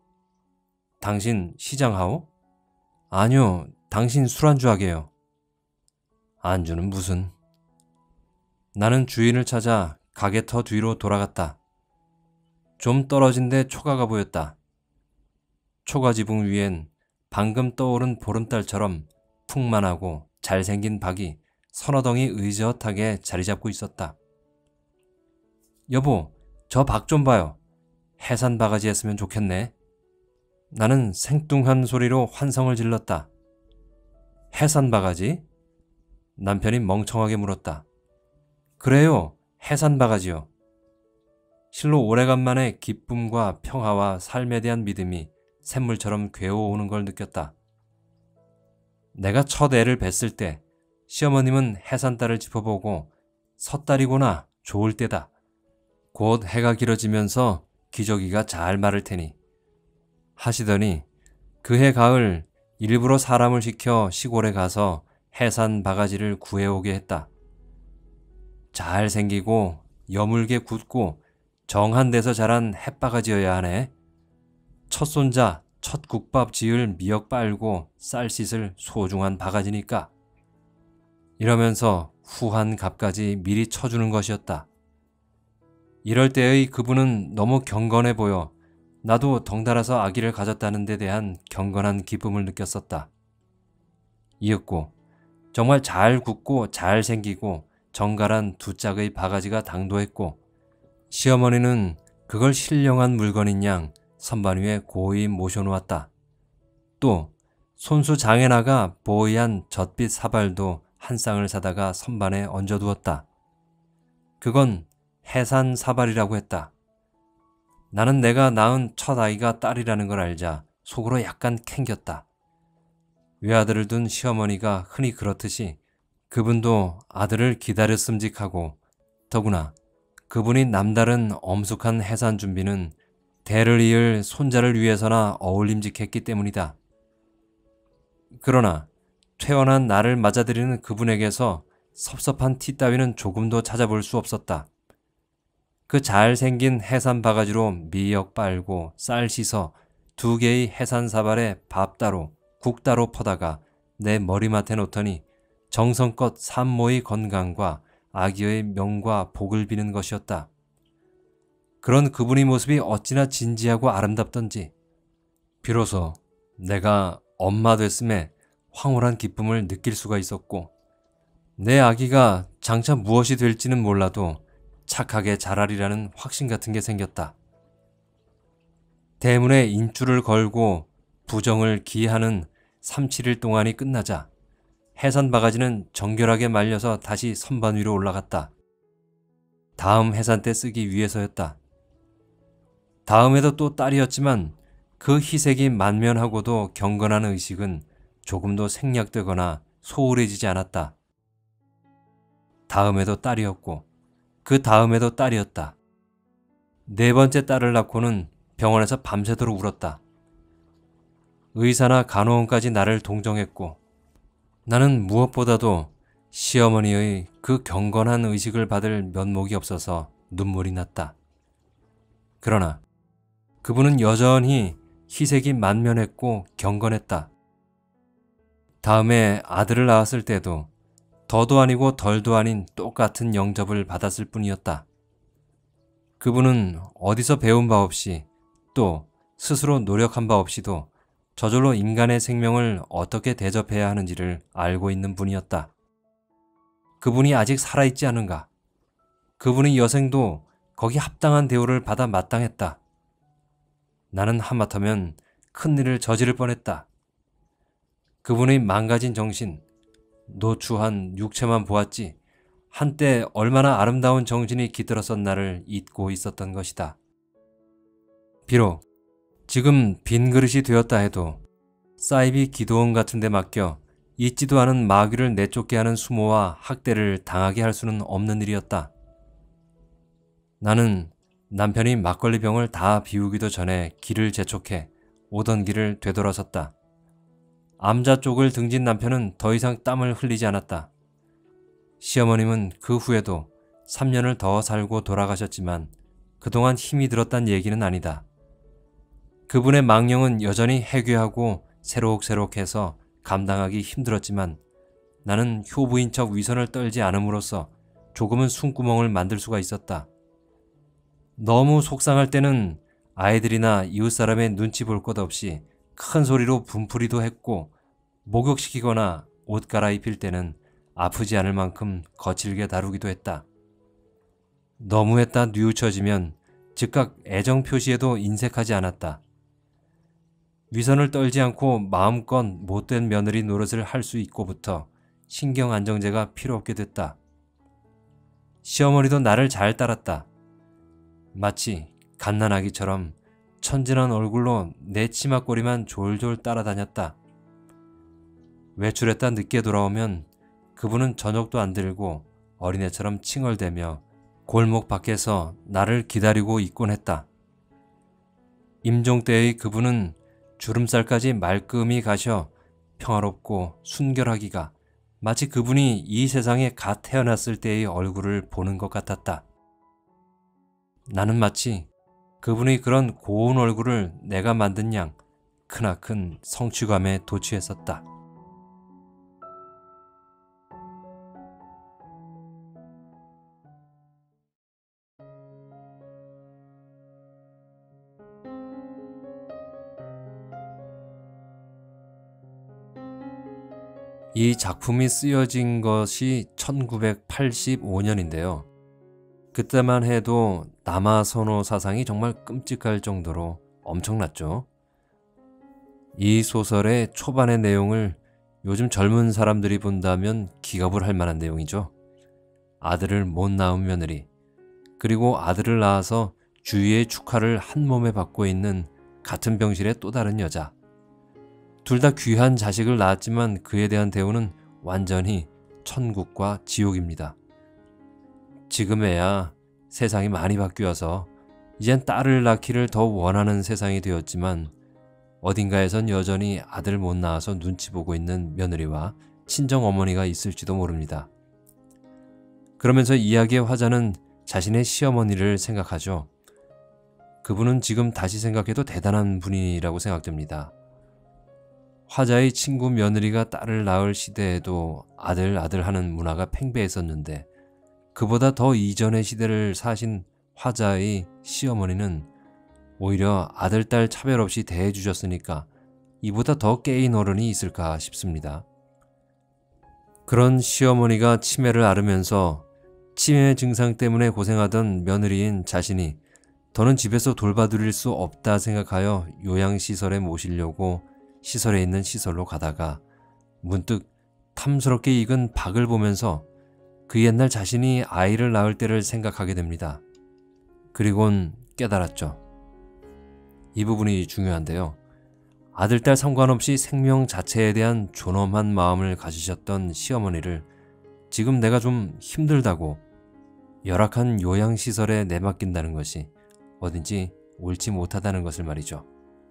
당신 시장하오? 아니요, 당신 술안주 하게요. 안주는 무슨? 나는 주인을 찾아 가게 터 뒤로 돌아갔다. 좀 떨어진 데 초가가 보였다. 초가 지붕 위엔 방금 떠오른 보름달처럼 풍만하고 잘생긴 박이 서너 덩이 의젓하게 자리 잡고 있었다. 여보, 저 박 좀 봐요. 해산 바가지 했으면 좋겠네. 나는 생뚱한 소리로 환성을 질렀다. 해산 바가지? 남편이 멍청하게 물었다. 그래요, 해산 바가지요. 실로 오래간만에 기쁨과 평화와 삶에 대한 믿음이 샘물처럼 괴어오는 걸 느꼈다. 내가 첫 애를 뵀을 때 시어머님은 해산달을 짚어보고 섣달이구나, 좋을 때다. 곧 해가 길어지면서 기저귀가 잘 마를 테니 하시더니 그해 가을 일부러 사람을 시켜 시골에 가서 해산 바가지를 구해오게 했다. 잘생기고 여물게 굳고 정한 데서 자란 햇바가지여야 하네. 첫 손자, 첫 국밥 지을 미역 빨고 쌀 씻을 소중한 바가지니까. 이러면서 후한 값까지 미리 쳐주는 것이었다. 이럴 때의 그분은 너무 경건해 보여 나도 덩달아서 아기를 가졌다는 데 대한 경건한 기쁨을 느꼈었다. 이윽고 정말 잘 굽고 잘 생기고 정갈한 두 짝의 바가지가 당도했고 시어머니는 그걸 신령한 물건인 양 선반 위에 고이 모셔놓았다. 또 손수 장애나가 보이한 젖빛 사발도 한 쌍을 사다가 선반에 얹어두었다. 그건 해산 사발이라고 했다. 나는 내가 낳은 첫 아이가 딸이라는 걸 알자 속으로 약간 캥겼다. 외아들을 둔 시어머니가 흔히 그렇듯이 그분도 아들을 기다렸음직하고 더구나 그분이 남다른 엄숙한 해산 준비는 대를 이을 손자를 위해서나 어울림직했기 때문이다. 그러나 퇴원한 나를 맞아들이는 그분에게서 섭섭한 티 따위는 조금도 찾아볼 수 없었다. 그 잘생긴 해산 바가지로 미역 빨고 쌀 씻어 2개의 해산 사발에 밥 따로 국 따로 퍼다가 내 머리맡에 놓더니 정성껏 산모의 건강과 아기의 명과 복을 비는 것이었다. 그런 그분의 모습이 어찌나 진지하고 아름답던지 비로소 내가 엄마 됐음에 황홀한 기쁨을 느낄 수가 있었고 내 아기가 장차 무엇이 될지는 몰라도 착하게 자라리라는 확신 같은 게 생겼다. 대문에 인줄을 걸고 부정을 기하는 3, 7일 동안이 끝나자 해산 바가지는 정결하게 말려서 다시 선반 위로 올라갔다. 다음 해산 때 쓰기 위해서였다. 다음에도 또 딸이었지만 그 희색이 만면하고도 경건한 의식은 조금도 생략되거나 소홀해지지 않았다. 다음에도 딸이었고 그 다음에도 딸이었다. 4번째 딸을 낳고는 병원에서 밤새도록 울었다. 의사나 간호원까지 나를 동정했고 나는 무엇보다도 시어머니의 그 경건한 의식을 받을 면목이 없어서 눈물이 났다. 그러나 그분은 여전히 희색이 만면했고 경건했다. 다음에 아들을 낳았을 때도 더도 아니고 덜도 아닌 똑같은 영접을 받았을 뿐이었다. 그분은 어디서 배운 바 없이 또 스스로 노력한 바 없이도 저절로 인간의 생명을 어떻게 대접해야 하는지를 알고 있는 분이었다. 그분이 아직 살아있지 않은가? 그분의 여생도 거기 합당한 대우를 받아 마땅했다. 나는 하마터면 큰일을 저지를 뻔했다. 그분의 망가진 정신, 노추한 육체만 보았지 한때 얼마나 아름다운 정신이 깃들었던 나를 잊고 있었던 것이다. 비록 지금 빈 그릇이 되었다 해도 사이비 기도원 같은 데 맡겨 잊지도 않은 마귀를 내쫓게 하는 수모와 학대를 당하게 할 수는 없는 일이었다. 나는 남편이 막걸리 병을 다 비우기도 전에 길을 재촉해 오던 길을 되돌아섰다. 암자 쪽을 등진 남편은 더 이상 땀을 흘리지 않았다. 시어머님은 그 후에도 3년을 더 살고 돌아가셨지만 그동안 힘이 들었단 얘기는 아니다. 그분의 망령은 여전히 해괴하고 새록새록해서 감당하기 힘들었지만 나는 효부인 척 위선을 떨지 않음으로써 조금은 숨구멍을 만들 수가 있었다. 너무 속상할 때는 아이들이나 이웃사람의 눈치 볼 것 없이 큰 소리로 분풀이도 했고 목욕시키거나 옷 갈아입힐 때는 아프지 않을 만큼 거칠게 다루기도 했다. 너무했다 뉘우쳐지면 즉각 애정 표시에도 인색하지 않았다. 위선을 떨지 않고 마음껏 못된 며느리 노릇을 할 수 있고부터 신경 안정제가 필요 없게 됐다. 시어머니도 나를 잘 따랐다. 마치 갓난아기처럼 천진한 얼굴로 내 치마꼬리만 졸졸 따라다녔다. 외출했다 늦게 돌아오면 그분은 저녁도 안 들고 어린애처럼 칭얼대며 골목 밖에서 나를 기다리고 있곤 했다. 임종 때의 그분은 주름살까지 말끔히 가셔 평화롭고 순결하기가 마치 그분이 이 세상에 갓 태어났을 때의 얼굴을 보는 것 같았다. 나는 마치 그분의 그런 고운 얼굴을 내가 만든 양 크나큰 성취감에 도취했었다. 이 작품이 쓰여진 것이 1985년인데요. 그때만 해도 남아선호 사상이 정말 끔찍할 정도로 엄청났죠. 이 소설의 초반의 내용을 요즘 젊은 사람들이 본다면 기겁을 할 만한 내용이죠. 아들을 못 낳은 며느리, 그리고 아들을 낳아서 주위의 축하를 한 몸에 받고 있는 같은 병실의 또 다른 여자. 둘 다 귀한 자식을 낳았지만 그에 대한 대우는 완전히 천국과 지옥입니다. 지금에야 세상이 많이 바뀌어서 이젠 딸을 낳기를 더 원하는 세상이 되었지만 어딘가에선 여전히 아들 못 낳아서 눈치 보고 있는 며느리와 친정 어머니가 있을지도 모릅니다. 그러면서 이야기의 화자는 자신의 시어머니를 생각하죠. 그분은 지금 다시 생각해도 대단한 분이라고 생각됩니다. 화자의 친구 며느리가 딸을 낳을 시대에도 아들 하는 문화가 팽배했었는데 그보다 더 이전의 시대를 사신 화자의 시어머니는 오히려 아들, 딸 차별 없이 대해주셨으니까 이보다 더 깨인 어른이 있을까 싶습니다. 그런 시어머니가 치매를 앓으면서 치매 증상 때문에 고생하던 며느리인 자신이 더는 집에서 돌봐드릴 수 없다 생각하여 요양시설에 모시려고 시설에 있는 시설로 가다가 문득 탐스럽게 익은 박을 보면서 그 옛날 자신이 아이를 낳을 때를 생각하게 됩니다. 그리곤 깨달았죠. 이 부분이 중요한데요. 아들, 딸 상관없이 생명 자체에 대한 존엄한 마음을 가지셨던 시어머니를 지금 내가 좀 힘들다고 열악한 요양시설에 내맡긴다는 것이 어딘지 옳지 못하다는 것을 말이죠.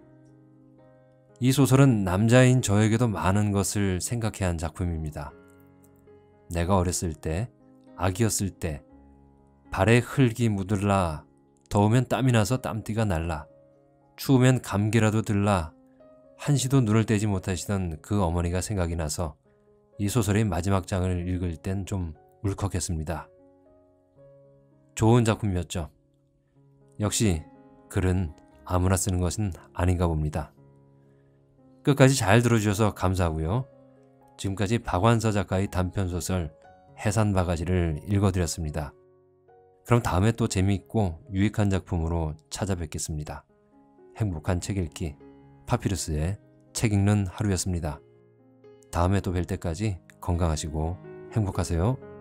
이 소설은 남자인 저에게도 많은 것을 생각해야 한 작품입니다. 내가 어렸을 때, 아기였을 때, 발에 흙이 묻을라, 더우면 땀이 나서 땀띠가 날라, 추우면 감기라도 들라, 한시도 눈을 떼지 못하시던 그 어머니가 생각이 나서 이 소설의 마지막 장을 읽을 땐 좀 울컥했습니다. 좋은 작품이었죠. 역시 글은 아무나 쓰는 것은 아닌가 봅니다. 끝까지 잘 들어주셔서 감사하고요. 지금까지 박완서 작가의 단편소설 해산바가지를 읽어드렸습니다. 그럼 다음에 또 재미있고 유익한 작품으로 찾아뵙겠습니다. 행복한 책 읽기 파피루스의 책 읽는 하루였습니다. 다음에 또 뵐 때까지 건강하시고 행복하세요.